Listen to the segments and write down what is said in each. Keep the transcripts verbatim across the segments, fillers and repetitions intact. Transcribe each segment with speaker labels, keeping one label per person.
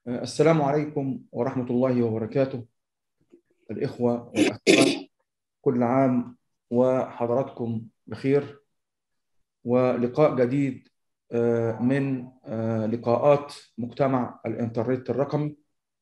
Speaker 1: السلام عليكم ورحمة الله وبركاته. الإخوة والأخوات، كل عام وحضراتكم بخير، ولقاء جديد من لقاءات مجتمع الإنترنت الرقمي.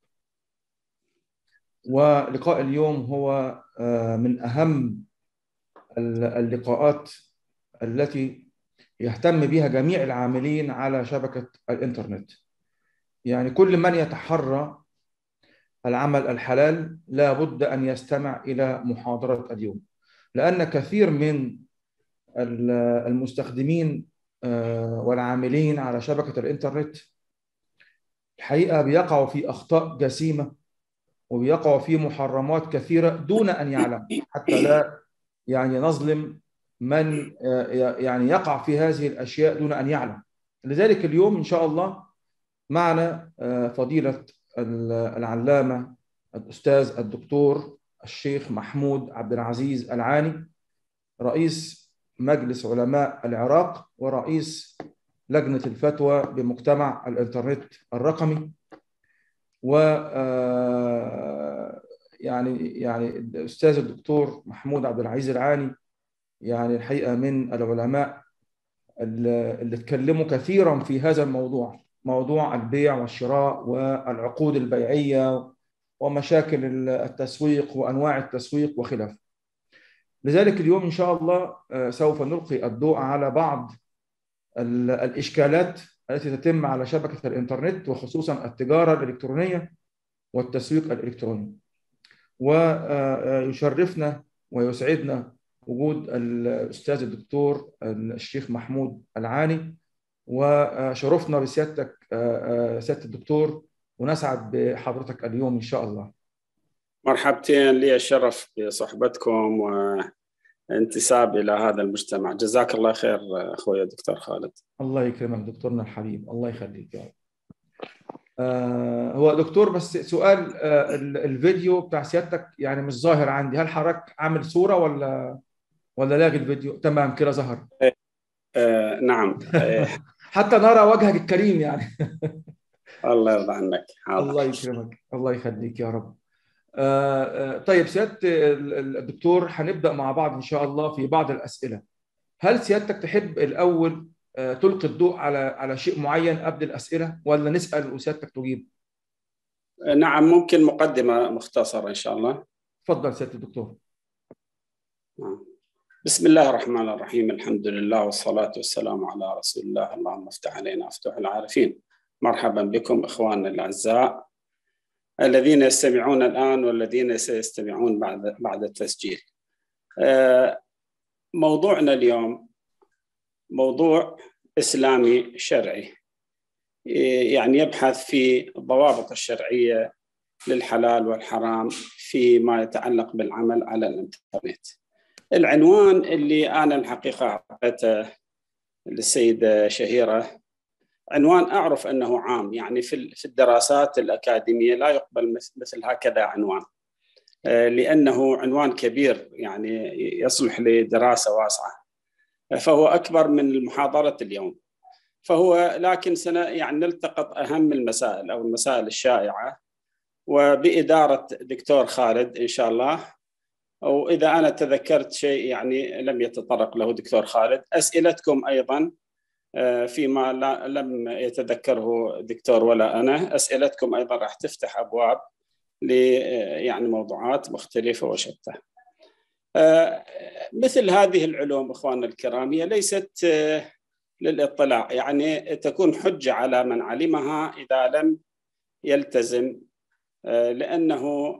Speaker 1: ولقاء اليوم هو من أهم اللقاءات التي يهتم بها جميع العاملين على شبكة الإنترنت. يعني كل من يتحرى العمل الحلال لا بد أن يستمع إلى محاضرة اليوم، لأن كثير من المستخدمين والعاملين على شبكة الإنترنت الحقيقة بيقعوا في أخطاء جسيمة وبيقعوا في محرمات كثيرة دون أن يعلم، حتى لا يعني نظلم من يعني يقع في هذه الأشياء دون أن يعلم. لذلك اليوم إن شاء الله معنا فضيلة العلامة الأستاذ الدكتور الشيخ محمود عبد العزيز العاني، رئيس مجلس علماء العراق ورئيس لجنة الفتوى بمجتمع الإنترنت الرقمي. و يعني يعني الأستاذ الدكتور محمود عبد العزيز العاني يعني الحقيقة من العلماء اللي اتكلموا كثيرا في هذا الموضوع، موضوع البيع والشراء والعقود البيعية ومشاكل التسويق وأنواع التسويق وخلافه. لذلك اليوم إن شاء الله سوف نلقي الضوء على بعض الإشكالات التي تتم على شبكة الإنترنت، وخصوصا التجارة الإلكترونية والتسويق الإلكتروني. ويشرفنا ويسعدنا وجود الأستاذ الدكتور الشيخ محمود العاني، وشرفنا بسيادتك سيادة الدكتور، ونسعد بحضرتك اليوم إن شاء الله.
Speaker 2: مرحبتين، لي الشرف بصحبتكم وانتساب إلى هذا المجتمع. جزاك الله خير أخوي دكتور خالد.
Speaker 1: الله يكرمك دكتورنا الحبيب، الله يخليك يا رب. آه هو دكتور، بس سؤال، آه الفيديو بتاع سيادتك يعني مش ظاهر عندي، هل حضرتك عامل صورة ولا ولا لاغي الفيديو؟ تمام كده ظهر.
Speaker 2: آه نعم.
Speaker 1: حتى نرى وجهك الكريم يعني.
Speaker 2: الله يرضى عنك.
Speaker 1: الله يكرمك، الله يخليك يا رب. آه طيب سيادة الدكتور، هنبدأ مع بعض إن شاء الله في بعض الأسئلة. هل سيادتك تحب الأول آه تلقي الضوء على على شيء معين قبل الأسئلة، ولا نسأل وسيادتك تجيب؟
Speaker 2: نعم، ممكن مقدمة مختصرة إن شاء الله.
Speaker 1: تفضل سيادة الدكتور.
Speaker 2: بسم الله الرحمن الرحيم، الحمد لله والصلاة والسلام على رسول الله، اللهم افتح علينا فتوح العارفين. مرحبا بكم إخواننا الأعزاء الذين يستمعون الآن والذين سيستمعون بعد بعد التسجيل. موضوعنا اليوم موضوع إسلامي شرعي، يعني يبحث في الضوابط الشرعية للحلال والحرام فيما يتعلق بالعمل على الإنترنت. العنوان اللي أنا الحقيقة أعطيته للسيدة شهيرة عنوان أعرف أنه عام، يعني في الدراسات الأكاديمية لا يقبل مثل هكذا عنوان، لأنه عنوان كبير يعني يصلح لدراسة واسعة، فهو أكبر من المحاضرة اليوم. فهو لكن سنة يعني نلتقط أهم المسائل أو المسائل الشائعة، وبإدارة دكتور خالد إن شاء الله، أو إذا أنا تذكرت شيء يعني لم يتطرق له دكتور خالد، أسئلتكم أيضا فيما لم يتذكره دكتور ولا أنا، أسئلتكم أيضا راح تفتح أبواب ل يعني موضوعات مختلفة وشتى. مثل هذه العلوم إخواننا الكرام هي ليست للإطلاع، يعني تكون حجة على من علمها إذا لم يلتزم، لأنه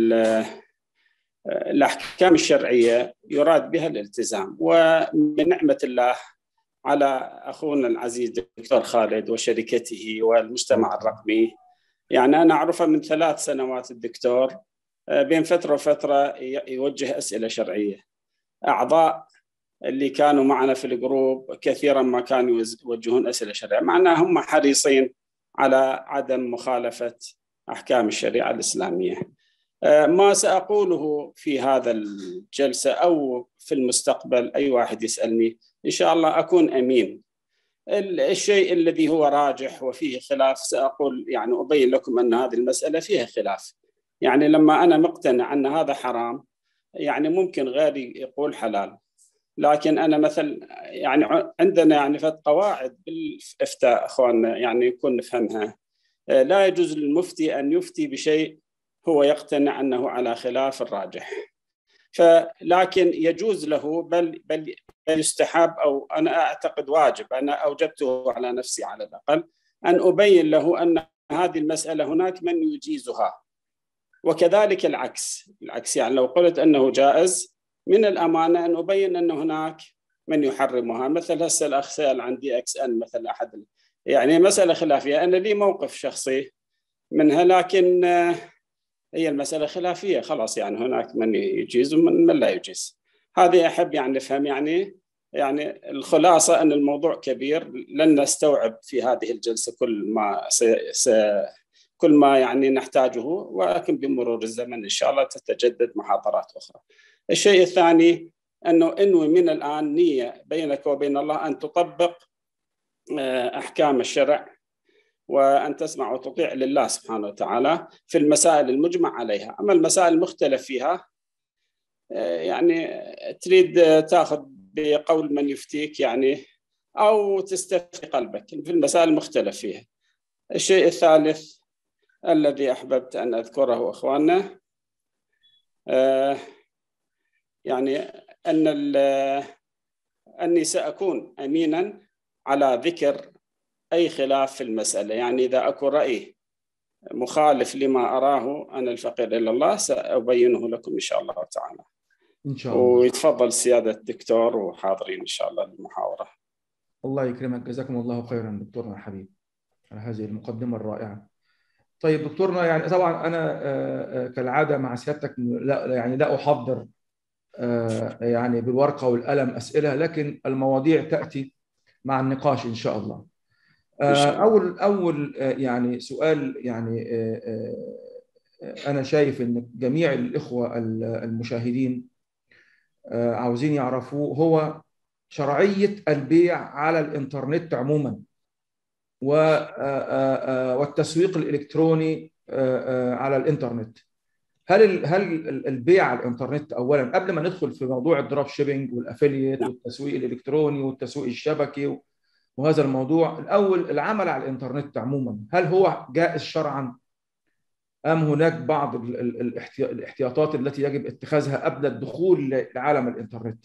Speaker 2: الأحكام الشرعية يراد بها الالتزام. ومن نعمة الله على أخونا العزيز دكتور خالد وشركته والمجتمع الرقمي، يعني أنا أعرفه من ثلاث سنوات الدكتور بين فترة وفترة يوجه أسئلة شرعية. أعضاء اللي كانوا معنا في الجروب كثيرا ما كانوا يوجهون أسئلة شرعية، معناها هم حريصين على عدم مخالفة أحكام الشريعة الإسلامية. ما سأقوله في هذا الجلسة أو في المستقبل أي واحد يسألني إن شاء الله أكون أمين الشيء الذي هو راجح وفيه خلاف سأقول يعني أبين لكم أن هذه المسألة فيها خلاف. يعني لما أنا مقتنع أن هذا حرام يعني ممكن غيري يقول حلال، لكن أنا مثل يعني عندنا يعني فت قواعد بالإفتاء أخواننا يعني يكون نفهمها. لا يجوز للمفتي أن يفتي بشيء هو يقتنع أنه على خلاف الراجح، فلكن يجوز له بل بل يستحب أو أنا أعتقد واجب، أنا أوجبته على نفسي على الأقل أن أبين له أن هذه المسألة هناك من يجيزها، وكذلك العكس العكس يعني لو قلت أنه جائز من الأمانة أن أبين أن هناك من يحرمها. مثل هسه الأخ سأل عن دي إكس إن مثل أحد يعني مسألة خلافية، أنا لي موقف شخصي منها، لكن هي المسألة خلافية خلاص يعني هناك من يجيز ومن من لا يجيز. هذه أحب يعني نفهم يعني يعني الخلاصة أن الموضوع كبير لن نستوعب في هذه الجلسة كل ما س... س... كل ما يعني نحتاجه، ولكن بمرور الزمن إن شاء الله تتجدد محاضرات أخرى. الشيء الثاني أنه انوي من الآن نية بينك وبين الله أن تطبق أحكام الشرع وأن تسمع وتطيع لله سبحانه وتعالى في المسائل المجمع عليها. أما المسائل المختلف فيها يعني تريد تأخذ بقول من يفتيك يعني أو تستفتي قلبك في المسائل المختلف فيها. الشيء الثالث الذي أحببت أن أذكره أخواننا يعني أن أني سأكون أمينا على ذكر أي خلاف في المسألة. يعني إذا أكو رأي مخالف لما أراه أنا الفقير إلى الله سأبينه لكم إن شاء الله تعالى
Speaker 1: إن شاء الله.
Speaker 2: ويتفضل سيادة الدكتور وحاضرين إن شاء الله للمحاورة.
Speaker 1: الله يكرمك، جزاكم الله خيرا دكتورنا الحبيب على هذه المقدمة الرائعة. طيب دكتورنا يعني طبعا أنا كالعادة مع سيادتك لا يعني لا أحضر يعني بالورقة والقلم أسئلة، لكن المواضيع تأتي مع النقاش إن شاء الله. أول أول يعني سؤال يعني أنا شايف إن جميع الإخوة المشاهدين عاوزين يعرفوه هو شرعية البيع على الإنترنت عموما والتسويق الإلكتروني على الإنترنت. هل هل البيع على الإنترنت أولا قبل ما ندخل في موضوع الدروب شيبينج والأفيليت والتسويق الإلكتروني والتسويق الشبكي وهذا الموضوع، الأول العمل على الإنترنت عموما هل هو جائز شرعا أم هناك بعض الاحتياطات التي يجب اتخاذها قبل الدخول لعالم الإنترنت؟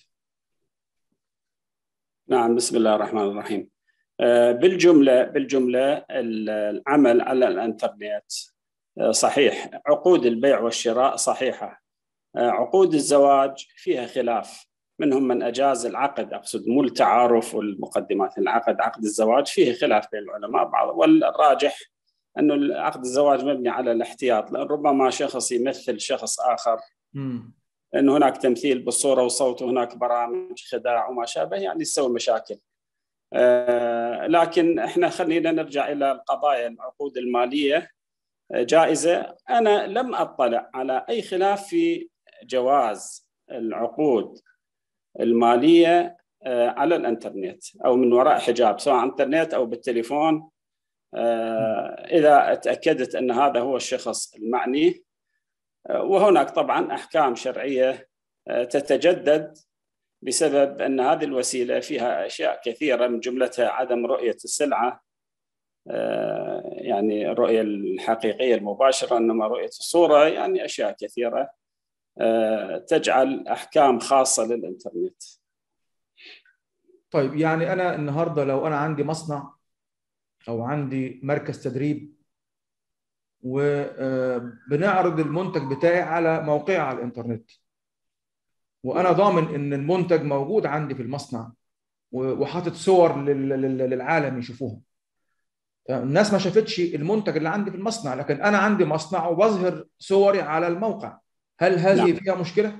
Speaker 2: نعم، بسم الله الرحمن الرحيم. بالجملة بالجملة العمل على الإنترنت صحيح، عقود البيع والشراء صحيحة، عقود الزواج فيها خلاف، منهم من أجاز العقد، أقصد مو التعارف والمقدمات، العقد عقد الزواج فيه خلاف بين العلماء بعض، والراجح أنه عقد الزواج مبني على الاحتياط، لأن ربما شخص يمثل شخص آخر، لأن هناك تمثيل بالصورة والصوت وهناك برامج خداع وما شابه يعني تسوي مشاكل. آه لكن احنا خلينا نرجع إلى القضايا. العقود المالية جائزة. أنا لم أطلع على أي خلاف في جواز العقود المالية آه على الإنترنت أو من وراء حجاب، سواء على الإنترنت أو بالتليفون، إذا تأكدت أن هذا هو الشخص المعني. وهناك طبعا أحكام شرعية تتجدد بسبب أن هذه الوسيلة فيها أشياء كثيرة، من جملتها عدم رؤية السلعة، يعني الرؤية الحقيقية المباشرة، إنما رؤية الصورة، يعني أشياء كثيرة تجعل أحكام خاصة للإنترنت.
Speaker 1: طيب يعني أنا النهاردة لو أنا عندي مصنع أو عندي مركز تدريب وبنعرض المنتج بتاعي على موقعي على الإنترنت، وأنا ضامن إن المنتج موجود عندي في المصنع وحاطط صور للعالم يشوفوها، الناس ما شافتش المنتج اللي عندي في المصنع، لكن أنا عندي مصنع وبظهر صوري على الموقع، هل هذه نعم. فيها مشكلة؟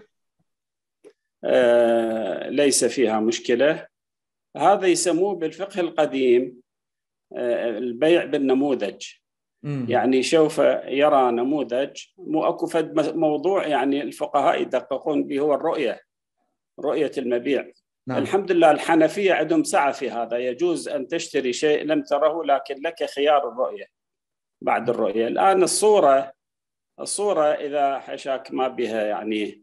Speaker 2: آه ليس فيها مشكلة. هذا يسموه بالفقه القديم البيع بالنموذج. مم. يعني سوف يرى نموذج، مو اكو فد موضوع يعني الفقهاء يدققون به، هو الرؤية، رؤية المبيع.
Speaker 1: نعم.
Speaker 2: الحمد لله الحنفية عندهم سعة في هذا، يجوز أن تشتري شيء لم تره لكن لك خيار الرؤية بعد الرؤية. الآن الصورة الصورة إذا حشاك ما بها يعني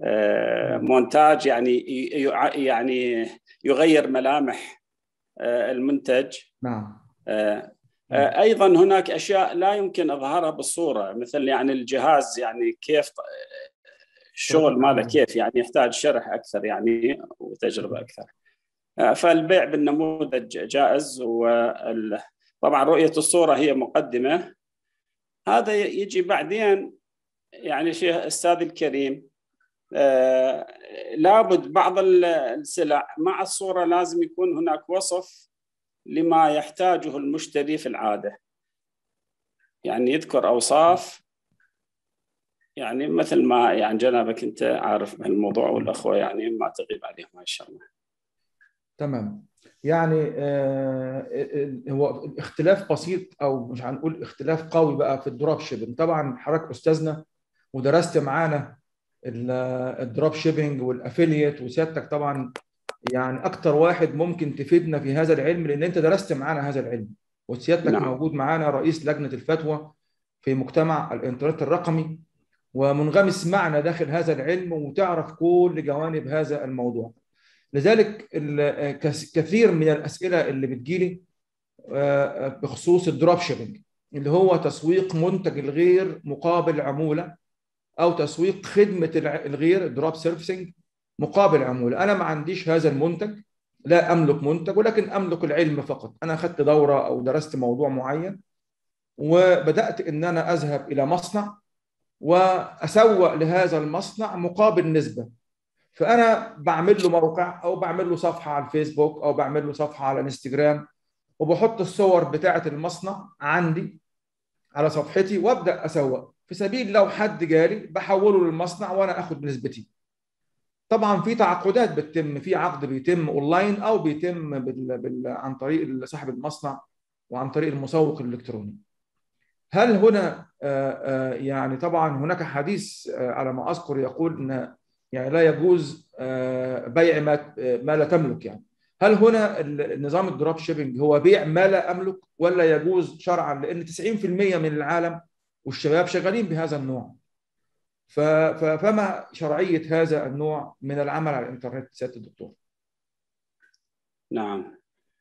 Speaker 2: مونتاج يعني يعني يغير ملامح المنتج.
Speaker 1: نعم.
Speaker 2: أيضا هناك أشياء لا يمكن إظهارها بالصورة، مثل يعني الجهاز يعني كيف الشغل ماله كيف، يعني يحتاج شرح أكثر يعني وتجربة أكثر. فالبيع بالنموذج جائز، وطبعا رؤية الصورة هي مقدمة، هذا يجي بعدين. يعني شيخ أستاذ الكريم، آه لابد بعض السلع مع الصورة لازم يكون هناك وصف لما يحتاجه المشتري في العادة، يعني يذكر أوصاف، يعني مثل ما يعني جنابك أنت عارف بهالموضوع والأخوة يعني ما تغيب عليهم إن شاء الله.
Speaker 1: تمام. يعني آه هو اختلاف بسيط، او مش هنقول اختلاف قوي بقى في الدروب شيبنج. طبعا حضرتك استاذنا ودرست معانا الدروب شيبنج والافيليت، وسيادتك طبعا يعني اكتر واحد ممكن تفيدنا في هذا العلم، لان انت درست معانا هذا العلم، وسيادتك
Speaker 2: نعم.
Speaker 1: موجود معانا رئيس لجنة الفتوى في مجتمع الانترنت الرقمي، ومنغمس معنا داخل هذا العلم، وتعرف كل جوانب هذا الموضوع. لذلك كثير من الأسئلة اللي بتجيلي بخصوص الدروب شيبنج، اللي هو تسويق منتج الغير مقابل عمولة، أو تسويق خدمة الغير دروب سيرفيسنج مقابل عمولة. أنا ما عنديش هذا المنتج، لا أملك منتج، ولكن أملك العلم فقط. أنا أخذت دورة أو درست موضوع معين، وبدأت إن أنا أذهب إلى مصنع وأسوق لهذا المصنع مقابل نسبة. فأنا بعمل له موقع، أو بعمل له صفحة على الفيسبوك، أو بعمل له صفحة على الانستجرام، وبحط الصور بتاعة المصنع عندي على صفحتي، وأبدأ أسوق. في سبيل لو حد جالي بحوله للمصنع وأنا أخد نسبتي. طبعا في تعاقدات بتتم، في عقد بيتم اونلاين، او بيتم بال... بال... عن طريق صاحب المصنع وعن طريق المسوق الالكتروني. هل هنا آآ آآ يعني طبعا هناك حديث على ما اذكر يقول ان يعني لا يجوز بيع ما ما لا تملك. يعني هل هنا النظام الدروب شيبنج هو بيع ما لا املك، ولا يجوز شرعا؟ لان تسعين بالمئة من العالم والشباب شغالين بهذا النوع. فما شرعية هذا النوع من العمل على الإنترنت سيادة الدكتور؟
Speaker 2: نعم،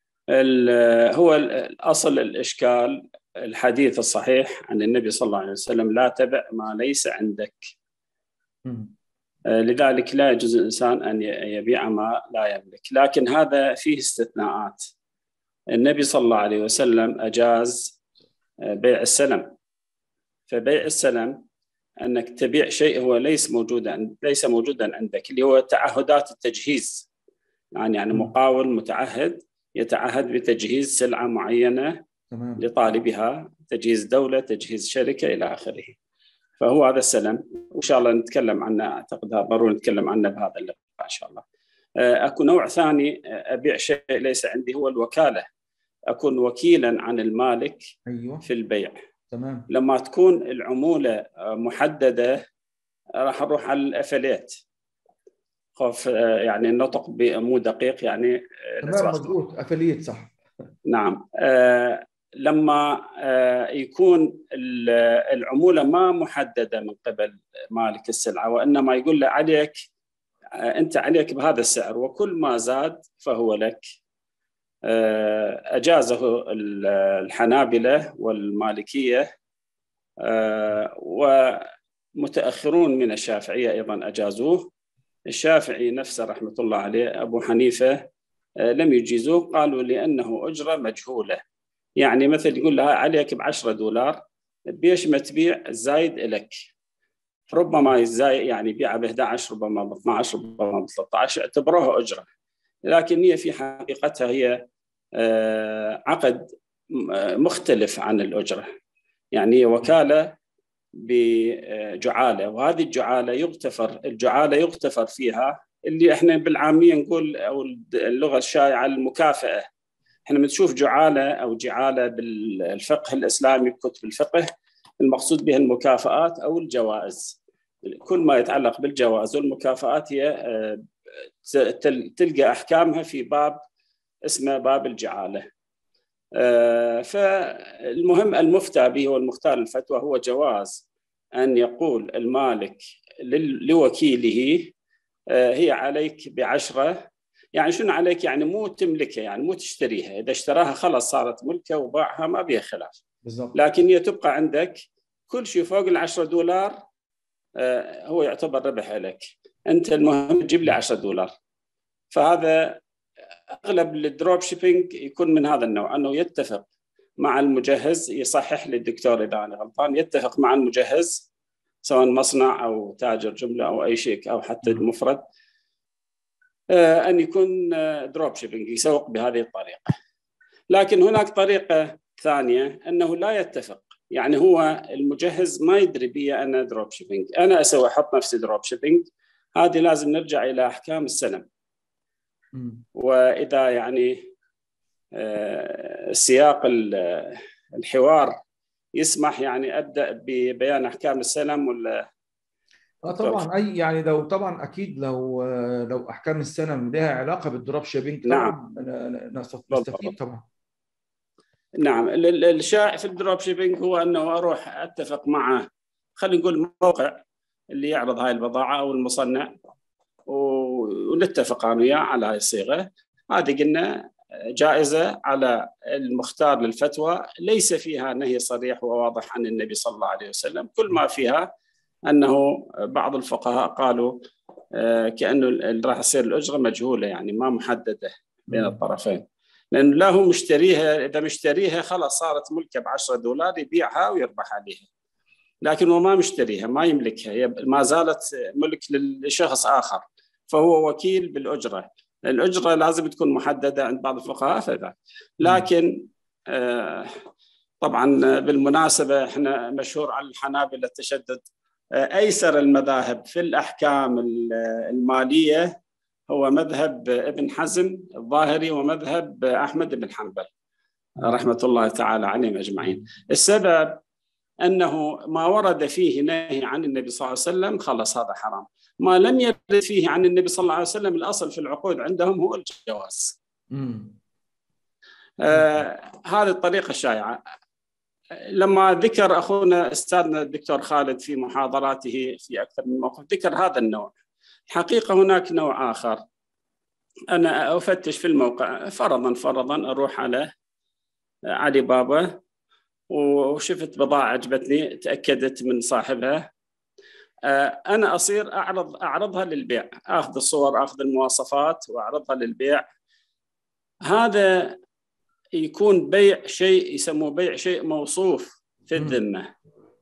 Speaker 2: هو الأصل الإشكال الحديث الصحيح عن النبي صلى الله عليه وسلم: لا تبع ما ليس عندك. م. لذلك لا يجوز الإنسان أن يبيع ما لا يملك، لكن هذا فيه استثناءات. النبي صلى الله عليه وسلم أجاز بيع السلم. فبيع السلم أنك تبيع شيء هو ليس موجودا ليس موجودا عندك، اللي هو تعهدات التجهيز. يعني يعني مقاول متعهد يتعهد بتجهيز سلعة معينة
Speaker 1: تمام.
Speaker 2: لطالبها، تجهيز دولة، تجهيز شركة، إلى آخره. فهو هذا السلم، وإن شاء الله نتكلم عنه، أعتقد ضروري نتكلم عنه بهذا اللقاء إن شاء الله. أكو نوع ثاني أبيع شيء ليس عندي، هو الوكالة. أكون وكيلا عن المالك
Speaker 1: أيوة.
Speaker 2: في البيع.
Speaker 1: تمام.
Speaker 2: لما تكون العمولة محددة راح نروح على الأفليت. خوف يعني النطق مو دقيق يعني.
Speaker 1: تمام، مضبوط، أفليت صح.
Speaker 2: نعم. آه لما آه يكون العمولة ما محددة من قبل مالك السلعة، وإنما يقول له عليك آه أنت عليك بهذا السعر، وكل ما زاد فهو لك. آه أجازه الحنابلة والمالكية، آه ومتأخرون من الشافعية أيضا أجازوه. الشافعي نفسه رحمة الله عليه، أبو حنيفة لم يجيزوه، قالوا لأنه أجرة مجهولة. يعني مثل يقول لها عليك بعشرة دولار، بيش ما تبيع الزايد إلك، ربما الزايد يعني بيع ب إحدى عشر، ربما ب اثني عشر، ربما ب ثلاثة عشر، اعتبروها أجرة. لكن هي في حقيقتها هي عقد مختلف عن الأجرة، يعني وكالة بجعالة، وهذه الجعالة يغتفر الجعالة يغتفر فيها اللي احنا بالعامية نقول، او اللغة الشائعة، المكافأة. احنا بنشوف جعالة او جعالة بالفقه الاسلامي بكتب الفقه، المقصود بها المكافآت او الجوائز. كل ما يتعلق بالجوائز والمكافآت هي تلقى أحكامها في باب اسمه باب الجعالة. فالمهم المفتى به والمختار الفتوى هو جواز أن يقول المالك لوكيله هي عليك بعشرة. يعني شنو عليك؟ يعني مو تملكها، يعني مو تشتريها، إذا اشتراها خلاص صارت ملكه وباعها ما بيها خلاف.
Speaker 1: بالضبط.
Speaker 2: لكن هي تبقى عندك، كل شيء فوق العشرة دولار هو يعتبر ربح لك، أنت المهم تجيب لي عشرة دولار. فهذا أغلب الدروب شيبينج يكون من هذا النوع، أنه يتفق مع المجهز، يصحح لي الدكتور إذا أنا غلطان، يتفق مع المجهز سواء مصنع أو تاجر جملة أو أي شيء أو حتى المفرد أن يكون دروب شيبينج، يسوق بهذه الطريقة. لكن هناك طريقة ثانية أنه لا يتفق، يعني هو المجهز ما يدري بي أنا دروب شيبينج، أنا أسوي أحط نفسي دروب شيبينج. هذه لازم نرجع إلى أحكام السلم. وإذا يعني سياق الحوار يسمح يعني أبدأ ببيان أحكام السلم ولا؟
Speaker 1: اه طبعا، اي يعني لو طبعا اكيد لو لو احكام السلم لها علاقه بالدروب شيبينج طبعا
Speaker 2: نعم
Speaker 1: نستفيد طبعا.
Speaker 2: نعم. الشائع في الدروب شيبينج هو انه اروح اتفق مع، خلينا نقول الموقع اللي يعرض هاي البضاعه او المصنع، ونتفق انا وياه على هاي الصيغه. هذه قلنا جائزه على المختار للفتوى، ليس فيها نهي صريح وواضح عن النبي صلى الله عليه وسلم، كل ما فيها انه بعض الفقهاء قالوا كانه راح تصير الاجره مجهوله، يعني ما محدده بين الطرفين، لأنه لا هو مشتريها، إذا مشتريها خلاص صارت ملكه بعشرة دولار يبيعها ويربح عليها، لكن هو ما مشتريها، ما يملكها، هي ما زالت ملك لشخص آخر، فهو وكيل بالأجرة. الأجرة لازم تكون محددة عند بعض الفقهاء فذا. لكن آه طبعا بالمناسبة احنا مشهور على الحنابلة التشدد، آه أيسر المذاهب في الأحكام المالية هو مذهب ابن حزم الظاهري ومذهب أحمد بن حنبل رحمة الله تعالى عليهم أجمعين. السبب أنه ما ورد فيه نهي عن النبي صلى الله عليه وسلم خلص هذا حرام، ما لم يرد فيه عن النبي صلى الله عليه وسلم الأصل في العقود عندهم هو الجواز. آه هذه الطريقة الشائعة. لما ذكر أخونا أستاذنا الدكتور خالد في محاضراته في أكثر من موقف ذكر هذا النوع، حقيقة هناك نوع آخر. أنا أفتش في الموقع فرضاً فرضاً أروح على علي بابا وشفت بضاعة عجبتني، تأكدت من صاحبها، أنا أصير أعرض أعرضها للبيع، أخذ الصور أخذ المواصفات وأعرضها للبيع. هذا يكون بيع شيء يسموه بيع شيء موصوف في الذمة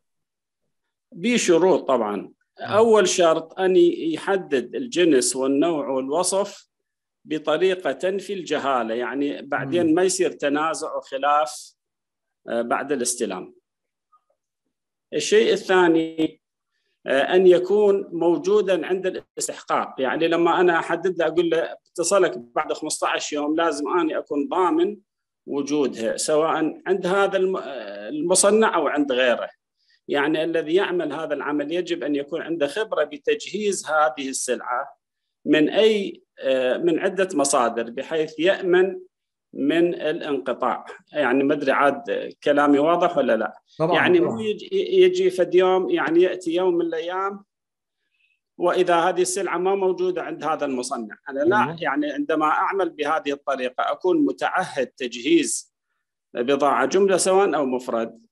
Speaker 2: بشروط طبعاً. أول شرط أن يحدد الجنس والنوع والوصف بطريقة تنفي الجهالة، يعني بعدين ما يصير تنازع وخلاف بعد الاستلام. الشيء الثاني أن يكون موجوداً عند الاستحقاق، يعني لما أنا أحدد له أقول له اتصلك بعد خمسة عشر يوم لازم أنا أكون ضامن وجودها سواء عند هذا المصنع أو عند غيره. يعني الذي يعمل هذا العمل يجب أن يكون عنده خبرة بتجهيز هذه السلعة من أي من عدة مصادر بحيث يأمن من الانقطاع. يعني ما أدري عاد كلامي واضح ولا لا؟
Speaker 1: طبعاً
Speaker 2: يعني
Speaker 1: طبعاً.
Speaker 2: مو يجي, يجي فد يوم، يعني يأتي يوم من الأيام وإذا هذه السلعة ما موجودة عند هذا المصنع. أنا لا
Speaker 1: أيوة.
Speaker 2: يعني عندما أعمل بهذه الطريقة أكون متعهد تجهيز بضاعة جملة سواء أو مفرد.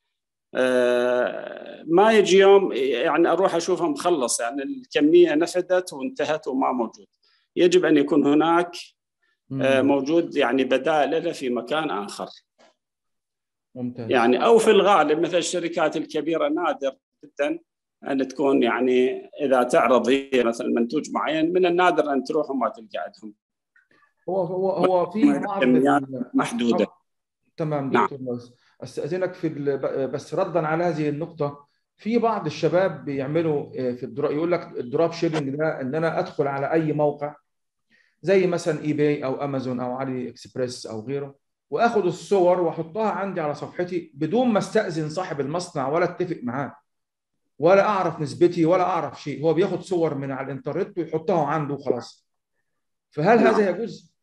Speaker 2: آه ما يجي يوم يعني أروح أشوفها مخلص، يعني الكمية نفدت وانتهت وما موجود. يجب أن يكون هناك آه موجود يعني بدائل له في مكان آخر.
Speaker 1: ممتاز.
Speaker 2: يعني أو في الغالب مثل الشركات الكبيرة نادر جدا أن تكون، يعني إذا تعرض هي مثلا منتوج معين من النادر أن تروح وما تلقى عندهم.
Speaker 1: هو هو هو في بعض
Speaker 2: محدودة.
Speaker 1: تمام
Speaker 2: نعم.
Speaker 1: دكتور، بس استاذنك في ال... بس ردا على هذه النقطه، في بعض الشباب بيعملوا في الدرا... يقول لك الدروب شيبنج ده ان انا ادخل على اي موقع زي مثلا اي باي او امازون او علي اكسبريس او غيره، واخد الصور واحطها عندي على صفحتي بدون ما استاذن صاحب المصنع ولا اتفق معاه ولا اعرف نسبتي ولا اعرف شيء. هو بياخد صور من على الانترنت ويحطها عنده وخلاص. فهل
Speaker 2: نعم.
Speaker 1: هذا يجوز؟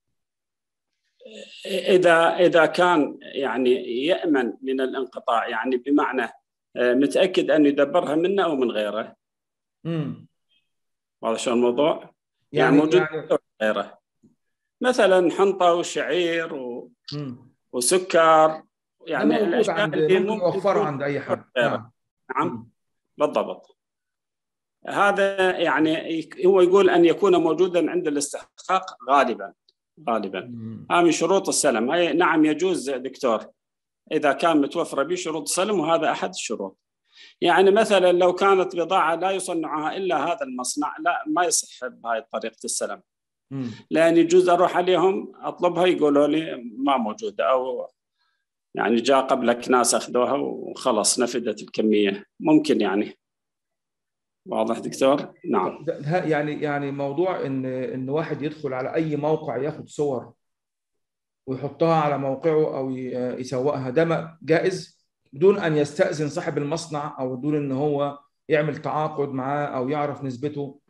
Speaker 2: إذا إذا كان يعني يأمن من الانقطاع، يعني بمعنى متأكد أن يدبرها منه أو من غيره.
Speaker 1: امم
Speaker 2: هذا شو الموضوع؟ يعني,
Speaker 1: يعني
Speaker 2: موجود
Speaker 1: يعني
Speaker 2: غيره، مثلا حنطة وشعير و...
Speaker 1: امم
Speaker 2: وسكر،
Speaker 1: ده
Speaker 2: يعني
Speaker 1: موجود
Speaker 2: الأشياء
Speaker 1: عند،
Speaker 2: اللي
Speaker 1: ممكن
Speaker 2: ممكن
Speaker 1: يوفره
Speaker 2: تكون
Speaker 1: عند اي حد.
Speaker 2: غيره.
Speaker 1: نعم.
Speaker 2: نعم
Speaker 1: امم
Speaker 2: بالضبط. هذا يعني هو يقول أن يكون موجودا عند الاستحقاق غالبا غالبا. هذه من شروط السلم. هي نعم يجوز دكتور إذا كان متوفر به شروط السلم، وهذا أحد الشروط. يعني مثلا لو كانت بضاعة لا يصنعها إلا هذا المصنع، لا ما يصح بهاي طريقة السلم،
Speaker 1: امم
Speaker 2: لأن يجوز أروح عليهم أطلبها يقولوا لي ما موجودة، أو يعني جاء قبلك ناس أخذوها وخلص نفدت الكمية، ممكن يعني. واضح دكتور؟ نعم.
Speaker 1: ده ده يعني يعني موضوع ان ان واحد يدخل على اي موقع ياخد صور ويحطها على موقعه او ي- يسوقها، ده ما- جائز بدون ان يستأذن صاحب المصنع او بدون ان هو يعمل تعاقد معاه او يعرف نسبته.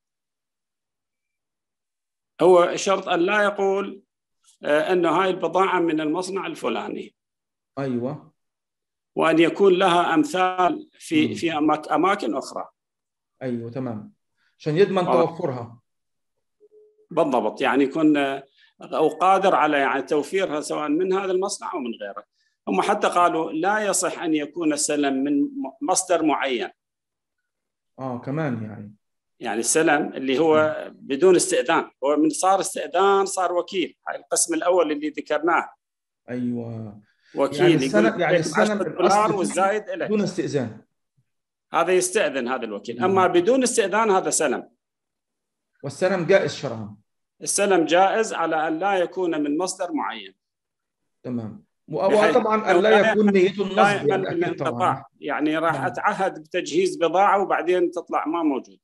Speaker 2: هو شرط أن لا يقول أن هاي البضاعة من المصنع الفلاني،
Speaker 1: ايوه.
Speaker 2: وأن يكون لها أمثال في
Speaker 1: امم
Speaker 2: في أماك- أماكن أخرى.
Speaker 1: ايوه تمام، عشان يضمن
Speaker 2: واضح؟
Speaker 1: توفرها.
Speaker 2: بالضبط، يعني يكون أو قادر على يعني توفيرها سواء من هذا المصنع أو من غيره. هم حتى قالوا لا يصح أن يكون السلم من مصدر معين.
Speaker 1: اه كمان يعني.
Speaker 2: يعني السلم اللي هو بدون استئذان، هو من صار استئذان صار وكيل. هاي القسم الأول اللي ذكرناه،
Speaker 1: ايوه، يعني
Speaker 2: وكيل يقول
Speaker 1: السنه، يعني
Speaker 2: لك
Speaker 1: السنه
Speaker 2: عشرة دولار
Speaker 1: الاصل فيه
Speaker 2: والزايد
Speaker 1: دون
Speaker 2: لك،
Speaker 1: استئذان.
Speaker 2: هذا يستأذن هذا الوكيل. أما
Speaker 1: مم.
Speaker 2: بدون استئذان هذا سلم.
Speaker 1: والسلم جائز شرعا.
Speaker 2: السلم جائز على أن لا يكون من مصدر معين،
Speaker 1: تمام،
Speaker 2: بحيث
Speaker 1: وطبعا
Speaker 2: أنه
Speaker 1: ان لا
Speaker 2: لا
Speaker 1: يكون نيته
Speaker 2: لا
Speaker 1: النصب،
Speaker 2: يأمن
Speaker 1: يعني
Speaker 2: من
Speaker 1: اكيد طبعا.
Speaker 2: الانقطاع. يعني راح
Speaker 1: نعم.
Speaker 2: أتعهد بتجهيز بضاعة وبعدين تطلع ما موجودة.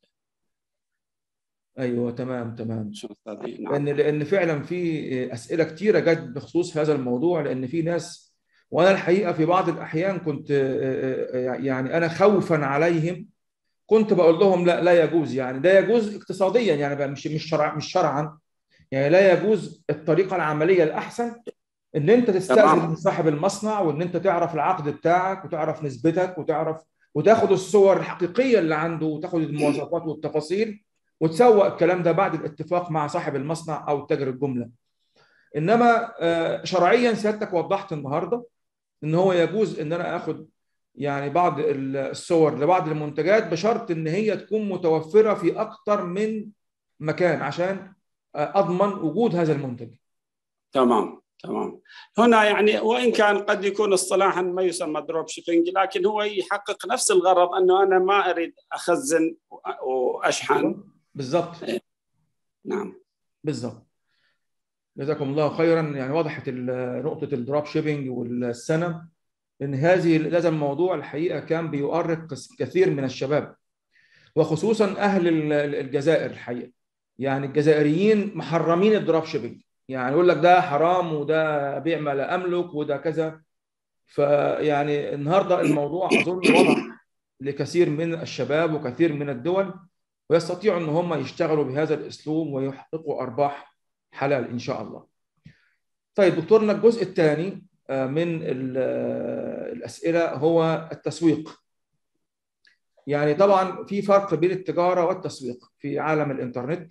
Speaker 1: ايوه تمام تمام.
Speaker 2: شو أستاذي؟ نعم.
Speaker 1: لان لان فعلا في اسئله كتيره جت بخصوص هذا الموضوع، لان في ناس، وانا الحقيقه في بعض الاحيان كنت يعني انا خوفا عليهم كنت بقول لهم لا لا يجوز، يعني ده يجوز اقتصاديا، يعني بقى مش مش شرع مش شرعا، يعني لا يجوز. الطريقه العمليه الاحسن ان انت تستأذن من
Speaker 2: تمام.
Speaker 1: صاحب المصنع، وان انت تعرف العقد بتاعك وتعرف نسبتك وتعرف وتاخد الصور الحقيقيه اللي عنده وتاخد المواصفات والتفاصيل وتسوق الكلام ده بعد الاتفاق مع صاحب المصنع او تاجر الجمله. انما آه، شرعيا سيادتك وضحت النهارده ان هو يجوز ان انا اخد يعني بعض الصور لبعض المنتجات بشرط ان هي تكون متوفره في اكتر من مكان عشان آه، اضمن وجود هذا المنتج.
Speaker 2: تمام تمام. هنا يعني وإن كان قد يكون اصطلاحا ما يسمى دروب شيبينج، لكن هو يحقق نفس الغرض، أنه أنا ما أريد أخزن وأشحن.
Speaker 1: بالظبط.
Speaker 2: نعم.
Speaker 1: بالظبط. جزاكم الله خيرا، يعني وضحت ال- نقطة الدروب شيبينج والسنة، لأن هذه هذا الموضوع الحقيقة كان بيؤرق كثير من الشباب، وخصوصا أهل ال- الجزائر الحقيقة. يعني الجزائريين محرمين الدروب شيبينج، يعني يقول لك ده حرام وده بيع ما لا أملك وده كذا. فيعني النهاردة الموضوع أظن وضح لكثير من الشباب وكثير من الدول، ويستطيعوا أن هم يشتغلوا بهذا الأسلوب ويحققوا أرباح حلال إن شاء الله. طيب دكتورنا، الجزء الثاني من الأسئلة هو التسويق. يعني طبعا في فرق بين التجارة والتسويق في عالم الإنترنت.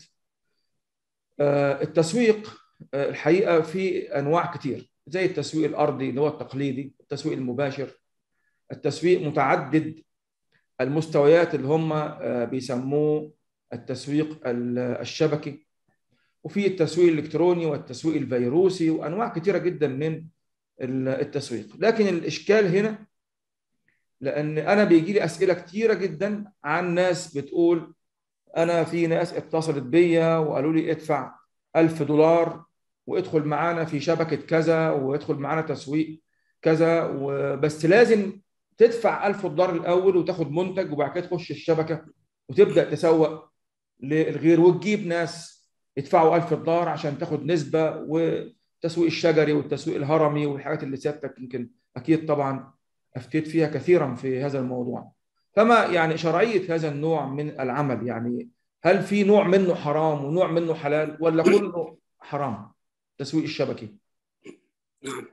Speaker 1: التسويق الحقيقة في أنواع كتير، زي التسويق الأرضي اللي هو التقليدي، التسويق المباشر، التسويق متعدد المستويات اللي هم بيسموه التسويق الشبكي، وفي التسويق الإلكتروني والتسويق الفيروسي وأنواع كتيرة جدا من التسويق. لكن الإشكال هنا، لأن أنا بيجي لي أسئلة كتيرة جدا عن ناس بتقول أنا في ناس اتصلت بيا وقالوا لي ادفع ألف دولار وادخل معانا في شبكة كذا وادخل معانا تسويق كذا، وبس لازم تدفع ألف دولار الأول وتاخد منتج وبعد كده تخش الشبكة وتبدأ تسوق للغير وتجيب ناس يدفعوا ألف دولار عشان تاخد نسبة، والتسويق الشجري والتسويق الهرمي والحاجات اللي سيادتك يمكن أكيد طبعا أفتيت فيها كثيرا في هذا الموضوع. فما يعني شرعية هذا النوع من العمل؟ يعني هل في نوع منه حرام ونوع منه حلال، ولا كله حرام التسويق الشبكي؟
Speaker 2: نعم.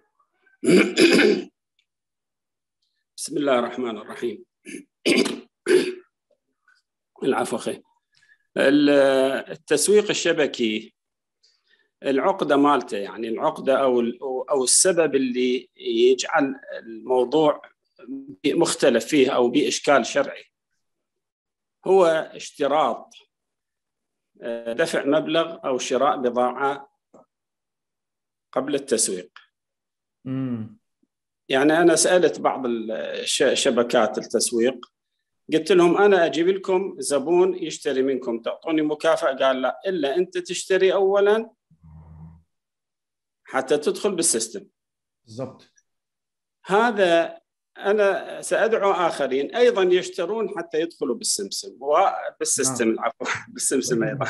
Speaker 2: بسم الله الرحمن الرحيم. العفو أخي. التسويق الشبكي العقدة مالته، يعني العقدة أو أو السبب اللي يجعل الموضوع مختلف فيه أو بإشكال شرعي هو اشتراط دفع مبلغ أو شراء بضاعة قبل التسويق.
Speaker 1: امم
Speaker 2: يعني أنا سألت بعض شبكات التسويق، قلت لهم أنا أجيب لكم زبون يشتري منكم تعطوني مكافأة، قال لا، إلا أنت تشتري أولاً حتى تدخل بالسيستم.
Speaker 1: بالضبط.
Speaker 2: هذا أنا سأدعو آخرين أيضاً يشترون حتى يدخلوا بالسمسم وبالسيستم.
Speaker 1: نعم.
Speaker 2: العفو، بالسمسم أيضاً.